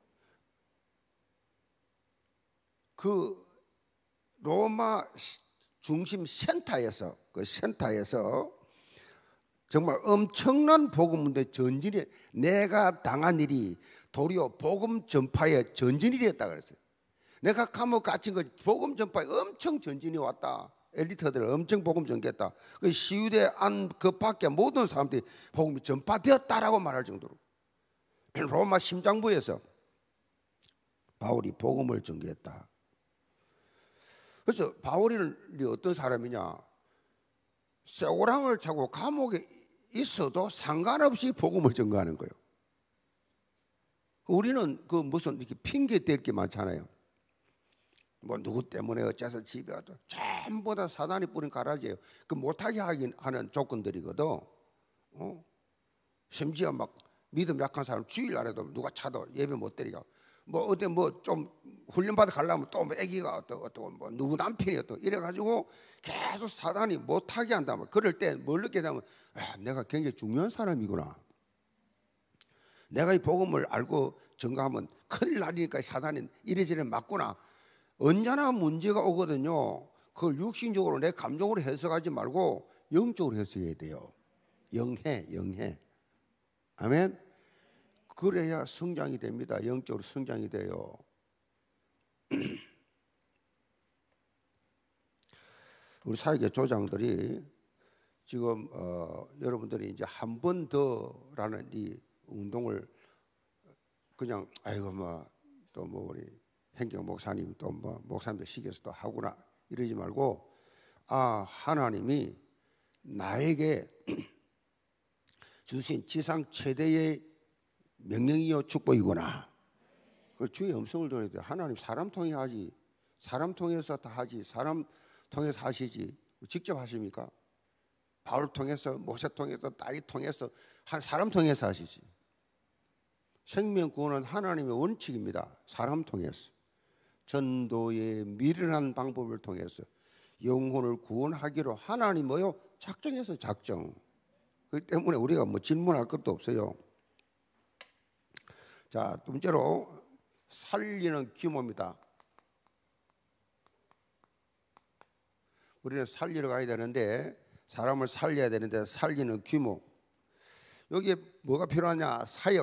그 로마 중심 센터에서, 그 센터에서 정말 엄청난 복음인데 전진이, 내가 당한 일이 도리어 복음 전파의 전진이 되었다 그랬어요. 내가 감옥 갇힌 거 복음 전파에 엄청 전진이 왔다. 엘리트들 엄청 복음 전개했다. 그 시위대 안 그 밖에 모든 사람들이 복음이 전파되었다라고 말할 정도로 로마 심장부에서 바울이 복음을 전개했다. 그래서 바울이 어떤 사람이냐? 쇠고랑을 차고 감옥에 있어도 상관없이 복음을 전가하는 거예요. 우리는 그 무슨 이렇게 핑계 댈 게 많잖아요. 뭐 누구 때문에 어째서 집에 와도 전부 다 사단이 뿌린 가라지예요. 그 못하게 하는 조건들이거든. 심지어 막 믿음 약한 사람 주일날에도 누가 차도 예배 못 드리고, 뭐 어디 뭐 좀 훈련 받아 가려면 또 뭐 아기가 어떤 뭐 누구 남편이 또 이래가지고 계속 사단이 못하게 한다면, 그럴 때 뭘 느끼게 되면 내가 굉장히 중요한 사람이구나. 내가 이 복음을 알고 전가하면 큰일 나니까 사단이 이래저래 맞구나. 언제나 문제가 오거든요. 그걸 육신적으로 내 감정으로 해석하지 말고 영적으로 해석해야 돼요. 영해. 아멘. 그래야 성장이 됩니다. 영적으로 성장이 돼요. 우리 사회계 조장들이 지금 여러분들이 이제 한 번 더라는 이 운동을 그냥 아이고 뭐 또 뭐 우리 행경 목사님 또 뭐 목사님들 시켜서 또 하구나 이러지 말고, 아, 하나님이 나에게 주신 지상 최대의 명령이요 축복이구나. 그 주의 음성을 들어야 돼. 하나님 사람 통해 하지, 사람 통해서 다 하지, 사람 통해서 하시지 직접 하십니까? 바울 통해서, 모세 통해서, 다윗 통해서, 한 사람 통해서 하시지. 생명 구원은 하나님의 원칙입니다. 사람 통해서, 전도의 미련한 방법을 통해서, 영혼을 구원하기로 하나님 뭐요? 작정했어요. 작정. 그렇기 때문에 우리가 뭐 질문할 것도 없어요. 자, 두 번째로 살리는 규모입니다. 우리는 살리러 가야 되는데, 사람을 살려야 되는데 살리는 규모. 여기에 뭐가 필요하냐?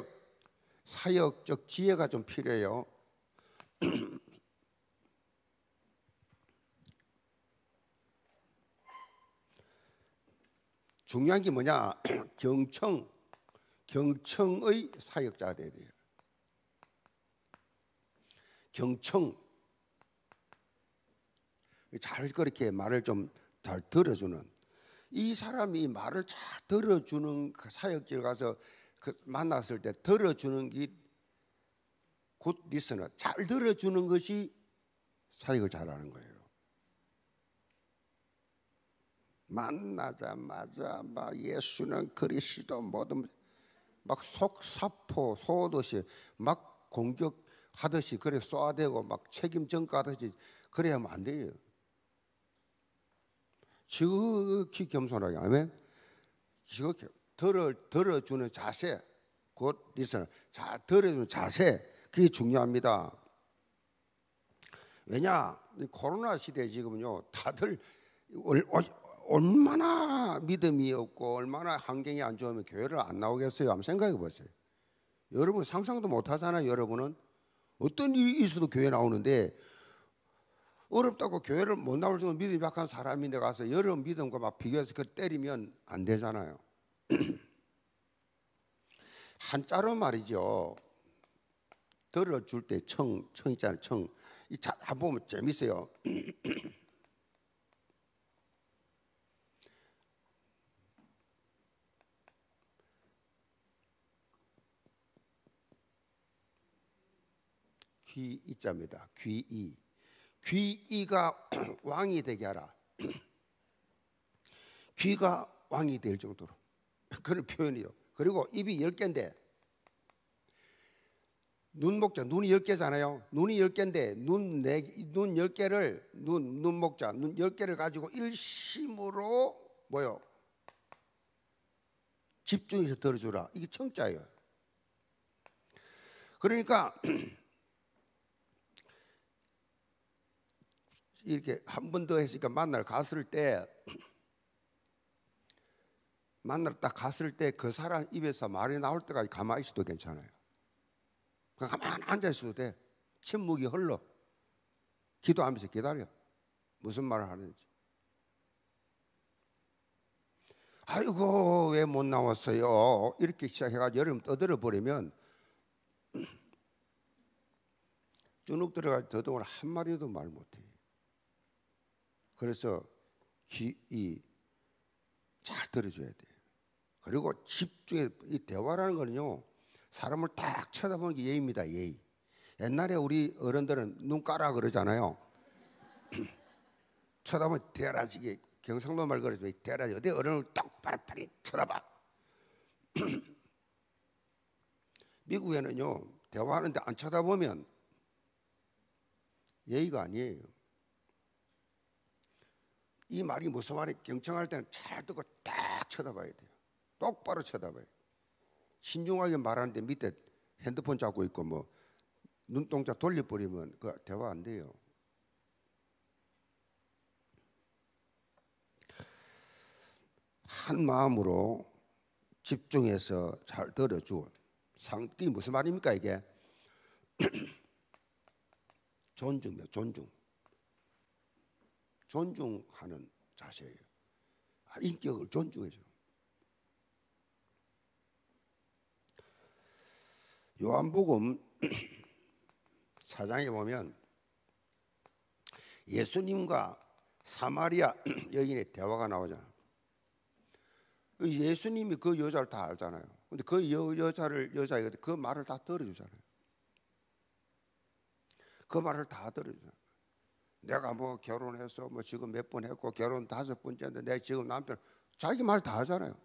사역적 지혜가 좀 필요해요. 중요한 게 뭐냐? 경청의 사역자가 돼야 돼요. 경청. 잘 그렇게 말을 좀 잘 들어주는, 이 사람이 말을 잘 들어주는 그 사역지를 가서 만났을 때 들어주는 게 굿 리스너, 잘 들어주는 것이 사역을 잘하는 거예요. 만나자마자 막 예수는 그리스도 뭐든 막 속사포 쏘듯이 막 공격하듯이 그래 쏘아대고 막 책임 전가하듯이 그래야 하면 안 돼요. 지극히 겸손하게, 아멘. 지극히 들어주는 자세, 곧 리스너, 잘 들어주는 자세, 그게 중요합니다. 왜냐, 코로나 시대에 지금은요, 다들 얼마나 믿음이 없고 얼마나 환경이 안 좋으면 교회를 안 나오겠어요? 한번 생각해 보세요. 여러분 상상도 못 하잖아요. 여러분은 어떤 일이 있어도 교회 나오는데, 어렵다고 교회를 못 나올 정도 믿음이 약한 사람인데 가서 여러분 믿음과 막 비교해서 그걸 때리면 안 되잖아요. 한자로 말이죠. 들어줄 때 청 있잖아요. 청. 이 한번 보면 재밌어요. 귀이자입니다. 귀이. 귀이가 왕이 되게 하라. 귀가 왕이 될 정도로 그런 표현이요. 그리고 입이 10개인데 눈 목자, 눈이 10개잖아요. 눈이 10개인데 눈 10개를 눈 목자, 눈 10개를 가지고 일심으로 뭐요? 집중해서 들어주라. 이게 청자예요. 그러니까 이렇게 한 번 더 했으니까 만나러 갔을 때 그 사람 입에서 말이 나올 때까지 가만히 있어도 괜찮아요. 그냥 가만히 앉아 있어도 돼. 침묵이 흘러. 기도하면서 기다려. 무슨 말을 하는지. 아이고 왜 못 나왔어요? 이렇게 시작해가지고 여름 떠들어 버리면 주눅 들어가지고 더더구나 한마디도 말 못해. 그래서 잘 들어줘야 돼. 그리고 집중해. 이 대화라는 거는요, 사람을 딱 쳐다보는 게 예의입니다. 예의. 옛날에 우리 어른들은 눈가라 그러잖아요. 쳐다보면 대라지게, 경상도 말 그러지만 대라지, 어디 어른을 똑바로 쳐다봐. 미국에는요, 대화하는데 안 쳐다보면 예의가 아니에요. 이 말이 무슨 말이 경청할 때는 잘 듣고 딱 쳐다봐야 돼요. 똑바로 쳐다봐요. 신중하게 말하는데 밑에 핸드폰 잡고 있고 뭐 눈동자 돌려버리면 그 대화 안 돼요. 한 마음으로 집중해서 잘 들어주고. 이게 무슨 말입니까 이게? 존중이요. 존중하는 자세예요. 인격을 존중해줘. 요한복음 4장에 보면 예수님과 사마리아 여인의 대화가 나오잖아요. 예수님이 그 여자를 다 알잖아요. 근데 그 여자가 그 말을 다 들어주잖아요. 그 말을 다 들어주잖아요. 내가 뭐 결혼해서 뭐 지금 몇 번 했고 결혼 5번째인데 내 지금 남편, 자기 말 다 하잖아요.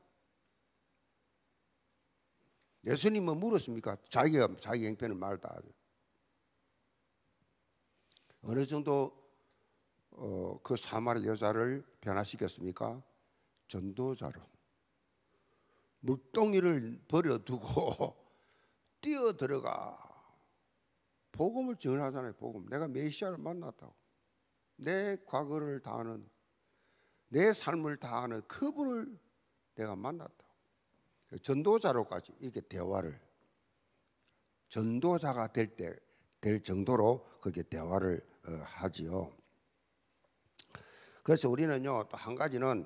예수님은 물었습니까? 자기가 자기 형편을 말 다 하죠. 어느 정도 그 사마리 여자를 변화시켰습니까? 전도자로. 물동이를 버려두고 뛰어 들어가 복음을 전하잖아요. 복음. 내가 메시아를 만났다고. 내 과거를 다 아는, 내 삶을 다 아는 그분을 내가 만났다고. 전도자로까지 이렇게 대화를, 전도자가 될 정도로 그렇게 대화를 하지요. 그래서 우리는요, 또 한 가지는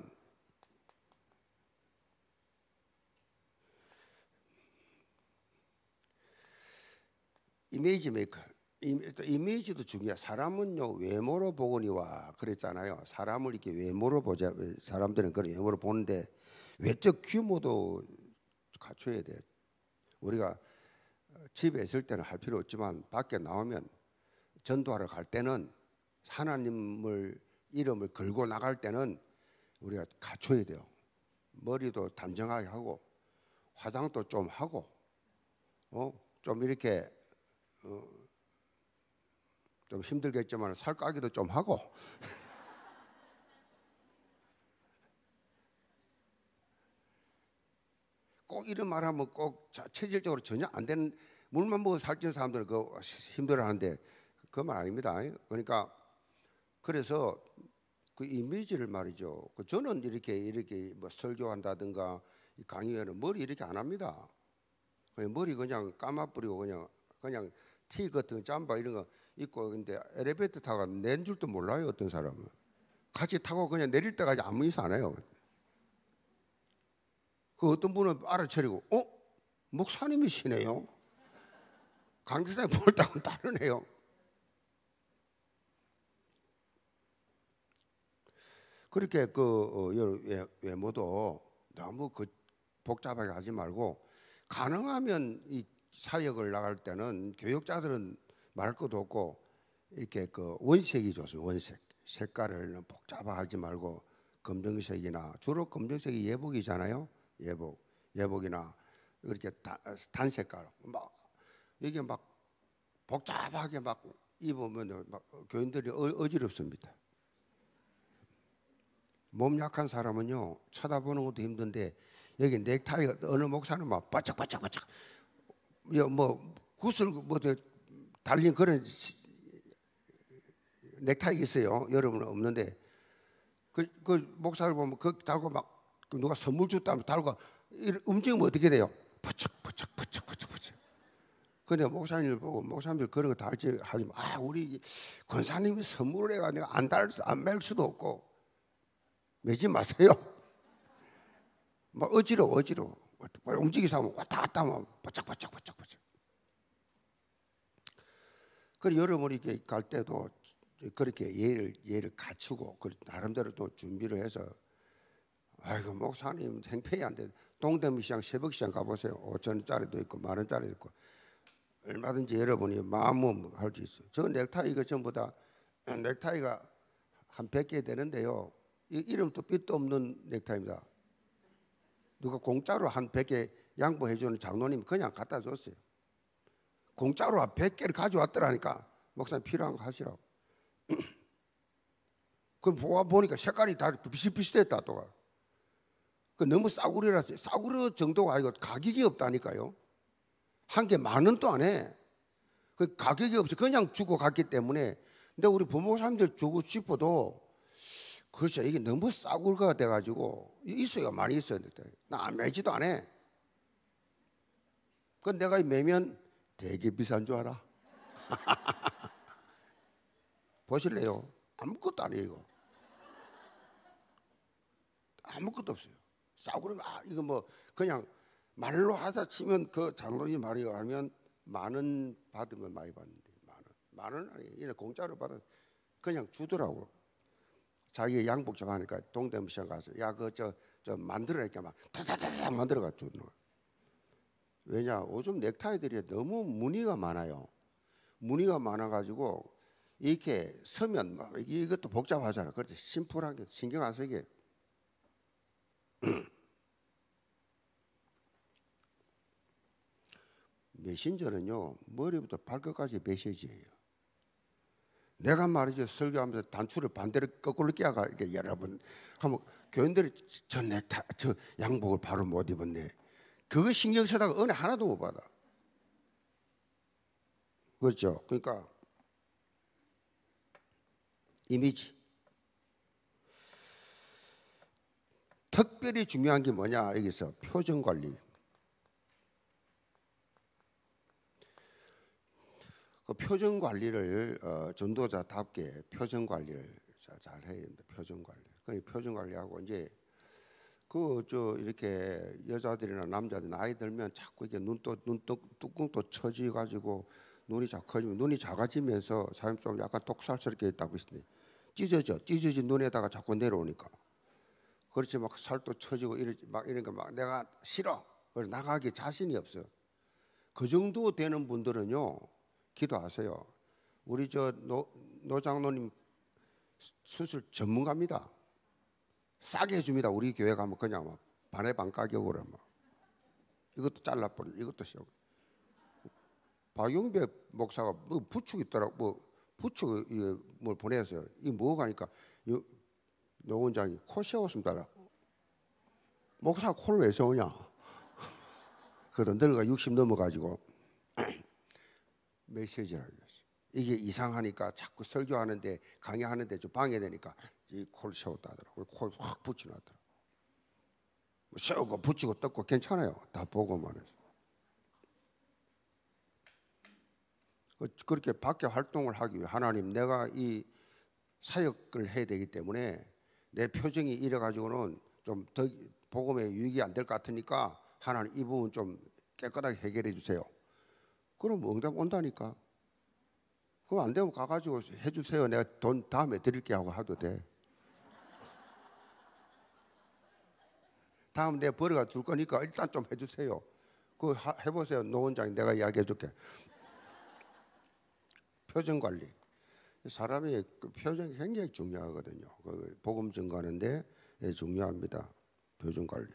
이미지 메이커. 이미지도 중요해. 사람은요 외모로 보거니와 그랬잖아요. 사람을 이렇게 외모로 보자. 사람들은 그런 외모로 보는데 외적 규모도 갖춰야 돼. 우리가 집에 있을 때는 할 필요 없지만 밖에 나오면 전도하러 갈 때는 하나님을 이름을 걸고 나갈 때는 우리가 갖춰야 돼요. 머리도 단정하게 하고 화장도 좀 하고 좀 이렇게 좀 힘들겠지만 살까기도 좀 하고 꼭 이런 말하면 꼭 체질적으로 전혀 안 되는, 물만 먹어 살찌는 사람들은 그거 힘들어하는데 그 말 아닙니다. 그러니까 그래서 그 이미지를 말이죠. 저는 이렇게 뭐 설교한다든가 강의회는 머리 이렇게 안 합니다. 그냥 머리 그냥 감아버리고 그냥 티 같은 잠바 이런 거 입고, 근데 엘리베이터 타고 낸 줄도 몰라요. 어떤 사람은 같이 타고 그냥 내릴 때까지 아무 인사 안 해요. 그 어떤 분은 알아차리고 목사님이시네요. 강대상에 볼따고 다르네요. 그렇게 외모도 너무 복잡하게 하지 말고, 가능하면 이 사역을 나갈 때는 교육자들은 말할 것도 없고 이렇게 원색이 좋습니다. 원색 색깔을 복잡하지 말고 검정색이나, 주로 검정색이 예복이잖아요. 예복이나 이렇게 단색깔 이게 막 복잡하게 막 입으면 막 교인들이 어지럽습니다. 몸 약한 사람은요 쳐다보는 것도 힘든데, 여기 넥타이가 어느 목사는 막 바짝바짝바짝 뭐 구슬 뭐 달린 그런 넥타이 있어요. 여러분은 없는데 그 목사를 보면 그 달고 막 누가 선물 줬다면 달고 움직이면 어떻게 돼요? 부쩍. 근데 목사님을 보고, 목사님들 그런 거 달지 하지 마. 우리 권사님이 선물을 해가 내가 안 맬 수도 없고 매지 마세요. 막 어지러워. 움직이서 하면 왔다 갔다 하면 바짝. 그리고 여러분이 이렇게 갈 때도 그렇게 예를 갖추고 나름대로 또 준비를 해서, 아이고 목사님 행패이 안 돼. 동대문 시장 새벽 시장 가보세요. 5,000원짜리도 있고 10,000원짜리도 있고 얼마든지 여러분이 마음은 할 수 있어요. 저 넥타이 이거 전부 다 넥타이가 한 100개 되는데요. 이름도 삐도 없는 넥타이입니다. 누가 공짜로 한 100개 양보해 주는 장로님이 그냥 갖다 줬어요. 공짜로 100개를 가져왔더라니까. 목사님 필요한 거 하시라고. 그럼 보니까 색깔이 다 비슷비슷했다. 또 너무 싸구려라서, 싸구려 정도가 아니고 가격이 없다니까요. 한 개 10,000원도 안 해. 그 가격이 없어. 그냥 주고 갔기 때문에. 근데 우리 부모님들 주고 싶어도 글쎄 이게 너무 싸구려가 돼가지고 있어요. 많이 있어야 돼. 나 매지도 안 해. 그 내가 매면 되게 비싼 줄 알아. 보실래요? 아무것도 아니에요. 이거 아무것도 없어요. 싸구려. 이거 뭐 그냥 말로 하자 치면 그 장로님 말이 하면 10,000원 받으면 많이 받는데 10,000원 아니에요. 얘네 공짜로 받아 그냥 주더라고. 자기 양복 정하니까 동대문 시장 가서 야 그 저 만들어니까 막 다다다다 만들어가 주더라고. 왜냐 요즘 넥타이들이 너무 무늬가 많아요. 무늬가 많아가지고 이렇게 서면 막 이것도 복잡하잖아. 그래서 심플하게 신경 안 쓰게. 메신저는요 머리부터 발끝까지 메시지예요. 내가 말이죠 설교하면서 단추를 반대로 거꾸로 끼어가 이렇게 여러분 하면 교인들이 저 양복을 바로 못 입었네. 그거 신경 쓰다가 은혜 하나도 못 받아. 그렇죠. 그러니까 이미지. 특별히 중요한 게 뭐냐 여기서 표정 관리. 그 표정 관리를 전도자답게 표정 관리를 잘 해야 됩니다. 표정 관리. 그 표정 관리하고 이제 이렇게 여자들이나 남자들 나이 들면 자꾸 이게 뚜껑도 처지 가지고 눈이 자꾸 커지면 눈이 작아지면서 사람 좀 약간 독살스럽게 있다고 있습니다. 찢어진 눈에다가 자꾸 내려오니까. 그렇지 막 살도 처지고 이러니까 막 내가 싫어. 그래서 나가기 자신이 없어요. 그 정도 되는 분들은요. 기도하세요. 우리 노 장로님 수술 전문가입니다. 싸게 해줍니다. 우리 교회 가면 그냥 막 반의 반 가격으로 막 이것도 잘라버리고 이것도 씌워. 박용배 목사가 뭐 부축 있더라고. 뭐 부축 뭘 보내서 이 뭐가 하니까 노 원장이 코 세웠습니다. 목사 코를 왜 세우냐? 그래도 늙어 60 넘어가지고 메시지를 하겠어. 이게 이상하니까 자꾸 설교하는데 강의하는데 좀 방해되니까 이 코를 세웠다 하더라고요. 코를 확 붙여놨더라고요. 세우고 붙이고 뜯고 괜찮아요. 다 보고만 해서. 그렇게 밖에 활동을 하기 위해 하나님 내가 이 사역을 해야 되기 때문에 내 표정이 이래가지고는 좀 더 복음에 유익이 안 될 것 같으니까 하나님 이 부분 좀 깨끗하게 해결해 주세요. 그럼 응답 온다니까. 그럼 안 되면 가가지고 해주세요. 내가 돈 다음에 드릴게 하고 하도 돼. 다음 내가 벌어가 줄 거니까 일단 좀 해주세요. 그거 해보세요. 노 원장이 내가 이야기해 줄게. 표정 관리. 사람의 그 표정이 굉장히 중요하거든요. 그 복음 전가하는데 중요합니다. 표정 관리.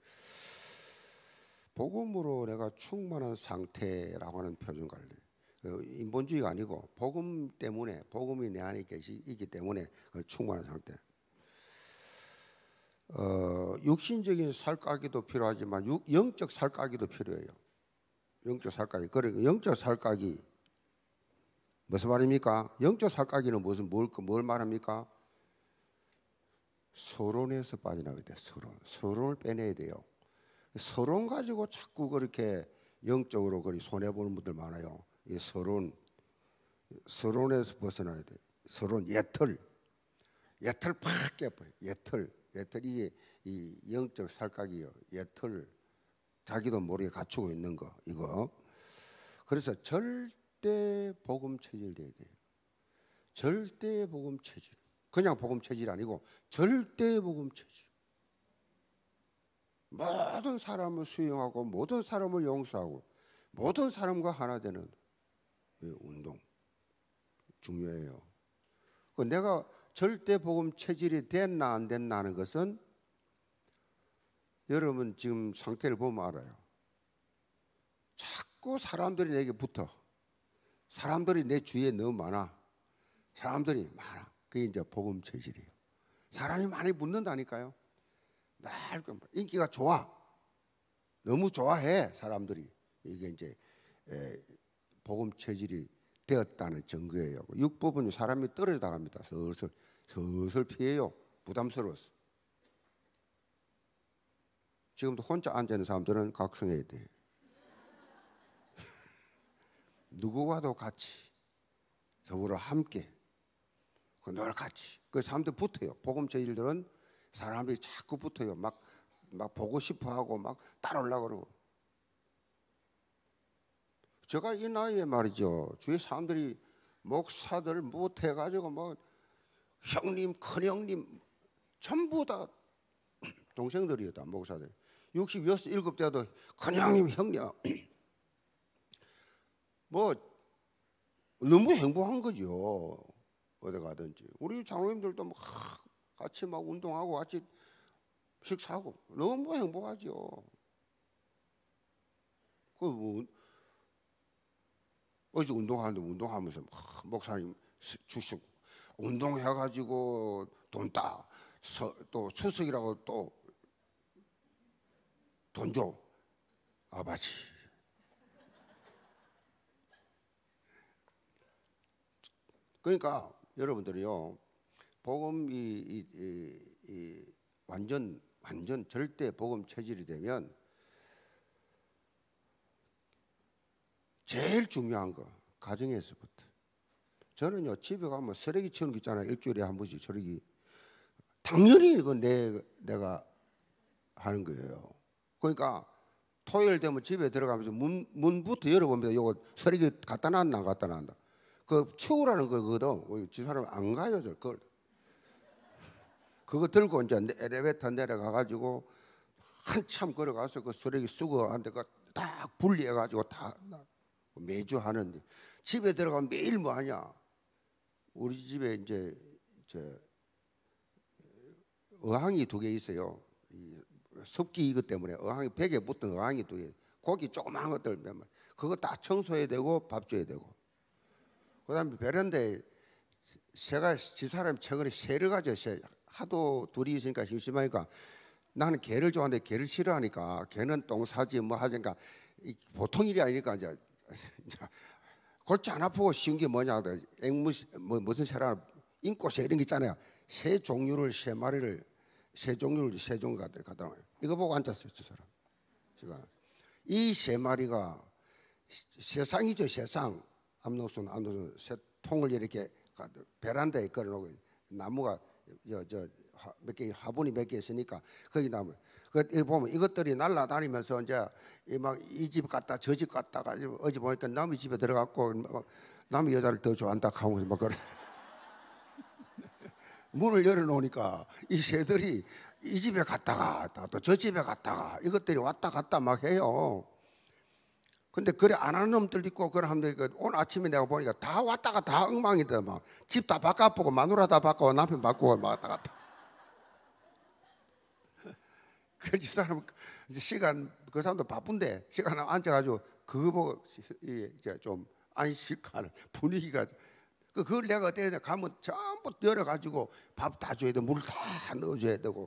복음으로 내가 충만한 상태라고 하는 표정 관리. 인본주의가 아니고 복음 때문에 복음이 내 안에 있기 때문에 충만한 상태. 육신적인 살까기도 필요하지만 영적 살까기도 필요해요. 영적 살까기. 그러니까 영적 살까기 무슨 말입니까? 영적 살까기는 뭘 말합니까? 서론에서 빠져나가야 돼. 서론을 빼내야 돼요. 서론 가지고 자꾸 그렇게 영적으로 손해 보는 분들 많아요. 이 서론에서 벗어나야 돼. 서론 예틀 팍 깨버려. 예틀 이게 이 영적 살각이요. 예틀 자기도 모르게 갖추고 있는 거 이거. 그래서 절대 복음 체질 돼야 돼요. 절대 복음 체질. 그냥 복음 체질 아니고 절대 복음 체질. 모든 사람을 수용하고 모든 사람을 용서하고 모든 사람과 하나 되는 운동 중요해요. 내가 절대 복음 체질이 됐나 안 됐나 하는 것은 여러분 지금 상태를 보면 알아요. 자꾸 사람들이 내게 붙어. 사람들이 내 주위에 너무 많아. 사람들이 많아. 그게 이제 복음 체질이에요. 사람이 많이 붙는다니까요. 날 인기가 좋아. 너무 좋아해 사람들이. 이게 이제 복음 체질이 되었다는 증거예요. 육법은 사람이 떨어져 나갑니다. 슬슬 피해요. 부담스러워서. 지금도 혼자 앉아 있는 사람들은 각성해야 돼. 누구와도 같이 더불어 함께 늘 같이. 그 사람들 붙어요. 복음 체질들은 사람들이 자꾸 붙어요. 막 보고 싶어하고 막 따라오려고 그러고. 제가 이 나이에 말이죠. 주위 사람들이 목사들 못해가지고 뭐 형님, 큰형님 전부 다 동생들이었다. 목사들. 66, 7 때도 큰형님, 형님 뭐 너무 행복한 거죠. 어디 가든지. 우리 장로님들도 막 같이 막 운동하고 같이 식사하고 너무 행복하죠. 어제 운동하면서 목사님 주식 운동해가지고 돈 따. 또 수석이라고 또 돈 줘. 아버지. 그러니까 여러분들이요, 복음 이 완전 절대 복음 체질이 되면 제일 중요한 거 가정에서부터. 저는요, 집에 가면 쓰레기 치우는 거 있잖아요. 일주일에 한 번씩 쓰레기. 당연히 이건 내가 하는 거예요. 그러니까 토요일 되면 집에 들어가면서 문부터 열어봅니다. 요거 쓰레기 갖다 놨나 안 갖다 놨나. 그 치우라는 거거든. 지 사람 안 가요. 그거 들고 이제 엘리베이터 내려가 가지고 한참 걸어가서 그 쓰레기 수거하는데 딱 분리해 가지고 다 매주 하는데, 집에 들어가면 매일 뭐 하냐. 우리 집에 이제 어항이 2개 있어요. 습기 이것 때문에 어항이 벽에 붙은 어항이 2개. 고기 조그만 것들 몇 마리. 그거 다 청소해야 되고 밥 줘야 되고. 그다음에 베란다에 새가 지 사람 최근에 새를 가져. 하도 둘이 있으니까 심심하니까, 나는 개를 좋아하는데 개를 싫어하니까, 개는 똥 싸지 뭐 하니까 보통 일이 아니니까 이제 골치 안 아프고 쉬운 게 뭐냐. 무슨 새라 인꼬새 이런 게 있잖아요. 새 종류를 세 종류 갖다 놔요. 이거 보고 앉았어요, 저 사람. 제가 이 3마리가 세상이죠, 세상. 암노순 새 통을 이렇게 베란다에 걸어놓고, 나무가 몇 개, 화분이 몇 개 있으니까 거기 나무. 그 보면 이것들이 날아다니면서 이제 이 집 갔다 저 집 갔다가 어제 보니까 남의 집에 들어갔고, 남의 여자를 더 좋아한다 하고 막 그래. 문을 열어놓으니까 이 새들이 이 집에 갔다가 또 저 집에 갔다가 이것들이 왔다 갔다 막 해요. 근데 그래 안 하는 놈들 있고, 그래 하면 오늘 아침에 내가 보니까 다 왔다가 다 엉망이다. 막 집 다 바꿔보고 마누라 다 바꾸고 남편 바꾸고 막 왔다 갔다. 그래서 사람 이제 시간, 그 사람도 바쁜데 시간 앉아가지고 그거 보고 이제 좀 안식하는 분위기가. 그걸 내가 어때 가면 전부 열어가지고 밥 다 줘야 되고 물 다 넣어줘야 되고.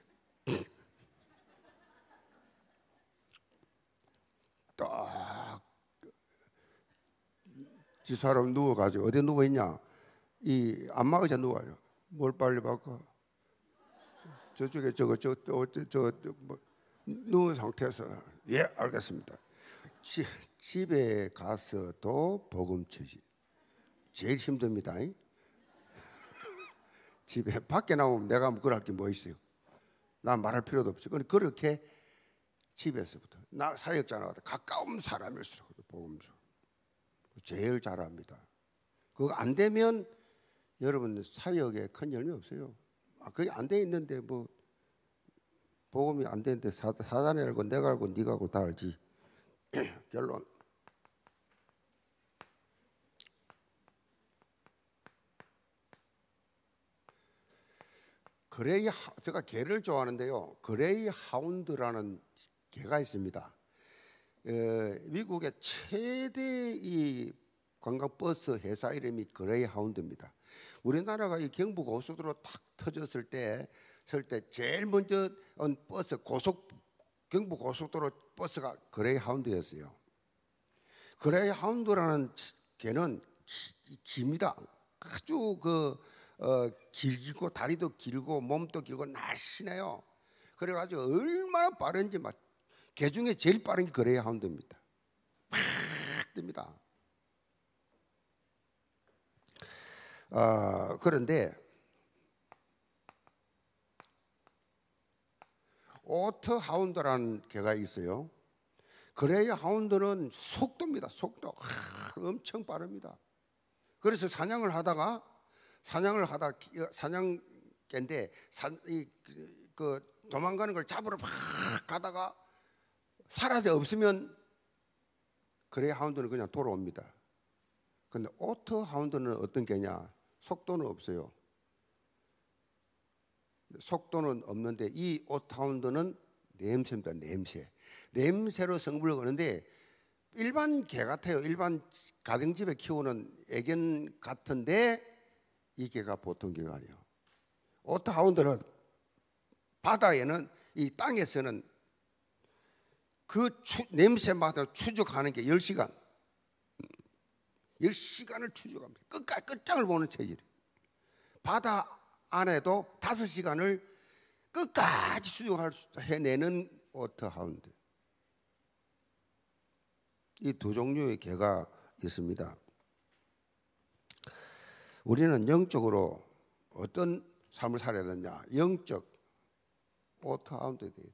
딱 지 사람 누워가지고 어디 누워 있냐? 이 안마 의자 누워요. 뭘 빨리 바꿔? 저쪽에 뭐 누운 상태에서 예 알겠습니다. 집에 가서도 복음 체질 제일 힘듭니다. 집에 밖에 나오면 내가 그걸 할 게 뭐 있어요? 난 말할 필요도 없지. 그렇게 집에서부터 나 사역자나 가까운 사람일수록 복음서 제일 잘합니다. 그거 안 되면 여러분 사역에 큰 열매 없어요. 그게 안 돼 있는데 뭐 복음이 안 되는데 사단이 알고 내가 알고 네가 알고 다 알지. 결론. 제가 개를 좋아하는데요. 그레이 하운드라는 개가 있습니다. 미국의 최대 이 관광버스 회사 이름이 그레이 하운드입니다. 우리나라가 이 경부 고속도로 탁 터졌을 때 제일 먼저 온 버스 경부 고속도로 버스가 그레이 하운드였어요. 그레이 하운드라는 개는 깁니다. 아주 길고 다리도 길고 몸도 길고 날씬해요. 그래가지고 얼마나 빠른지 개 중에 제일 빠른 게 그레이 하운드입니다. 막 뜹니다. 그런데 오터 하운드라는 개가 있어요. 그레이 하운드는 속도입니다. 속도 엄청 빠릅니다. 그래서 사냥개인데 도망가는 걸 잡으러 막 가다가 사라져 없으면 그레이 하운드는 그냥 돌아옵니다. 근데 오터 하운드는 어떤 개냐? 속도는 없어요. 속도는 없는데 이 오터 하운드는 냄새입니다. 냄새로 승부를 거는데 일반 개 같아요. 일반 가정집에 키우는 애견 같은데 이 개가 보통 개가 아니에요. 오트하운드는 바다에는 이 땅에서는 그 냄새마다 추적하는 게 10시간. 10시간을 추적합니다. 끝장을 보는 체질이에요. 바다 안에도 5시간을 끝까지 해내는 오트하운드. 이 두 종류의 개가 있습니다. 우리는 영적으로 어떤 삶을 살아야 되냐? 영적 오트하운드에 대해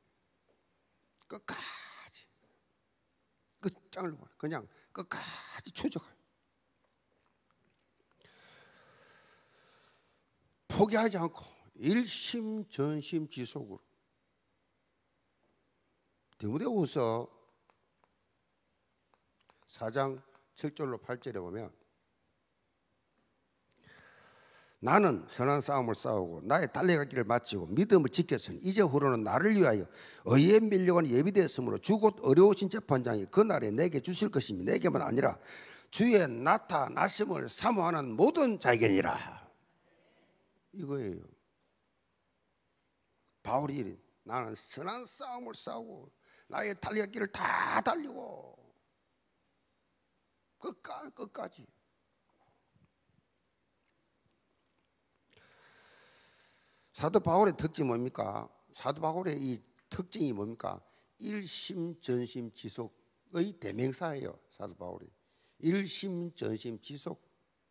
끝까지 끝장을 봐. 그냥 끝까지 추적해요. 포기하지 않고 일심전심지속으로. 디모데후서 4장 7절로 8절에 보면 나는 선한 싸움을 싸우고 나의 달려갈 길을 마치고 믿음을 지켰으니 이제 후로는 나를 위하여 의에 밀려간 예비되었으므로 주곧 어려우신 재판장이 그날에 내게 주실 것이니 내게만 아니라 주의 나타나심을 사모하는 모든 자에게니라. 이거예요. 바울이 나는 선한 싸움을 싸우고 나의 달려갈 길을 다 달리고 끝까지. 사도 바울의 특징이 뭡니까? 사도 바울의 이 특징이 뭡니까? 일심전심지속의 대명사예요. 사도 바울이 일심전심지속.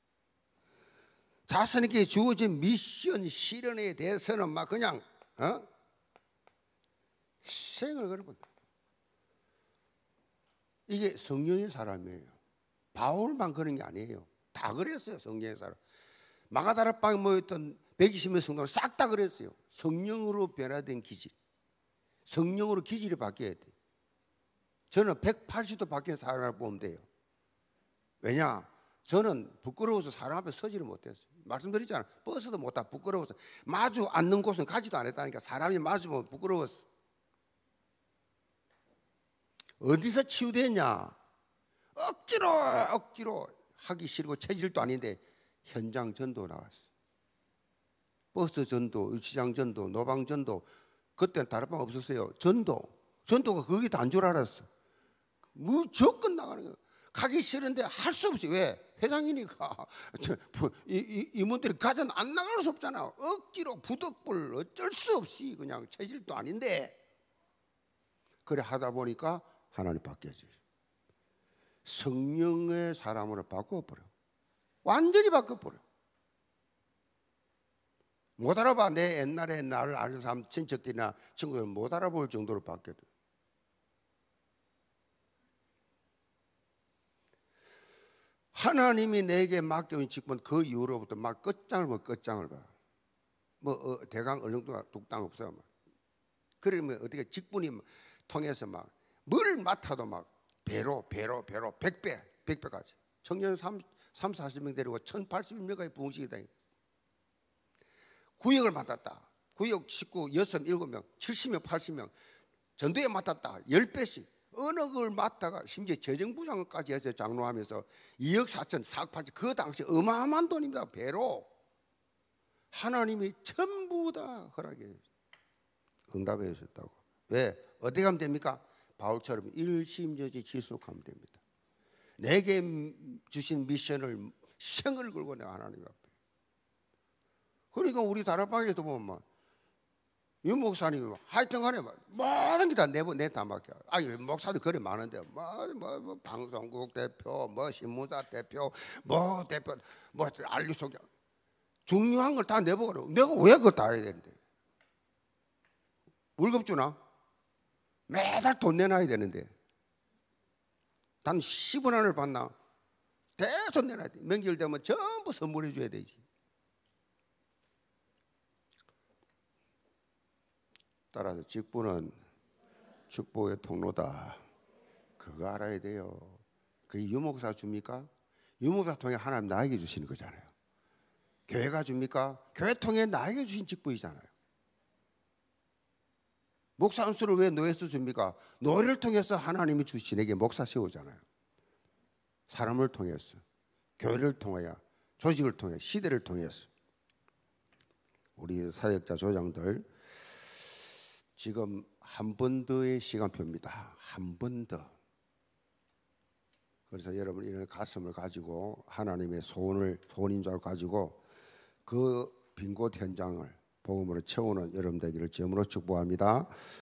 자신에게 주어진 미션 실현에 대해서는 막 그냥 생을 걸어본. 이게 성령의 사람이에요. 바울만 그런 게 아니에요. 다 그랬어요. 성령의 사람. 마가다락방에 모였던 120명 성도는 싹 다 그랬어요. 성령으로 변화된 기질. 성령으로 기질이 바뀌어야 돼. 저는 180도 바뀐 사람을 보면 돼요. 왜냐? 저는 부끄러워서 사람 앞에 서지를 못했어요. 말씀드렸잖아요. 버스도 못 타. 부끄러워서. 마주 앉는 곳은 가지도 않았다니까. 사람이 마주보면 부끄러웠어. 어디서 치유됐냐? 억지로 하기 싫고 체질도 아닌데 현장 전도 나왔어. 버스 전도, 유치장 전도, 노방 전도. 그때는 다른 방 없었어요. 전도가 그게 단 줄 알았어. 무조건 나가는 거예요. 가기 싫은데 할 수 없이. 왜? 회장이니까 이분들이 가전 안 나갈 수 없잖아. 억지로 부득불 어쩔 수 없이 그냥 체질도 아닌데 그래 하다 보니까 하나님 바뀌어져요. 성령의 사람으로 바꿔버려. 완전히 바꿔버려. 못 알아봐. 내 옛날에 나를 아는 사람 친척들이나 친구들 못 알아볼 정도로 바뀌어요. 하나님이 내게 맡겨진 직분 그 이후로부터 막 끝장을 봐. 대강 얼렁뚱 독당 없어. 그러면 어떻게 직분이 통해서 막 뭘 맡아도 막 배로 100배까지. 청년 40명 데리고 1080명까지 부흥식이다. 구역을 맡았다. 구역 식구 6, 7명, 70명, 80명. 전도에 맡았다. 10배씩. 어느 걸 맡다가 심지어 재정부장까지 해서 장로하면서 2억 4천, 4억 8천. 그 당시 어마어마한 돈입니다. 배로. 하나님이 전부 다 허락해 응답해 주셨다고. 왜? 어떻게 하면 됩니까? 바울처럼 일심전심 지속하면 됩니다. 내게 주신 미션을 생을 걸고 내가 하나님 앞에. 그러니까 우리 다락방에도 보면 유 목사님 하여튼 간에 모든 게 다 내 맡겨. 아니 목사도 그래 많은데 뭐 방송국 대표, 뭐 신문사 대표, 뭐 대표, 뭐 알리속 중요한 걸 다 내보고 내가 왜 그거 다 해야 되는데? 월급 주나? 매달 돈 내놔야 되는데 단 10원 하나를 받나? 계속 내놔야 돼. 명절 되면 전부 선물해 줘야 되지. 따라서 직분은 축복의 통로다. 그거 알아야 돼요. 그게 유목사 줍니까? 유목사 통해 하나님 나에게 주시는 거잖아요. 교회가 줍니까? 교회 통해 나에게 주신 직분이잖아요. 목사 안수를 왜 노예수 줍니까? 노예를 통해서 하나님이 주신 에게 목사 세우잖아요. 사람을 통해서, 교회를 통하여, 조직을 통해, 시대를 통해서 우리 사역자 조장들 지금 한 번 더의 시간표입니다. 한 번 더. 그래서 여러분 이런 가슴을 가지고 하나님의 소원인 줄 가지고 그 빈 곳 현장을 복음으로 채우는 여러분 되기를 주님으로 축복합니다.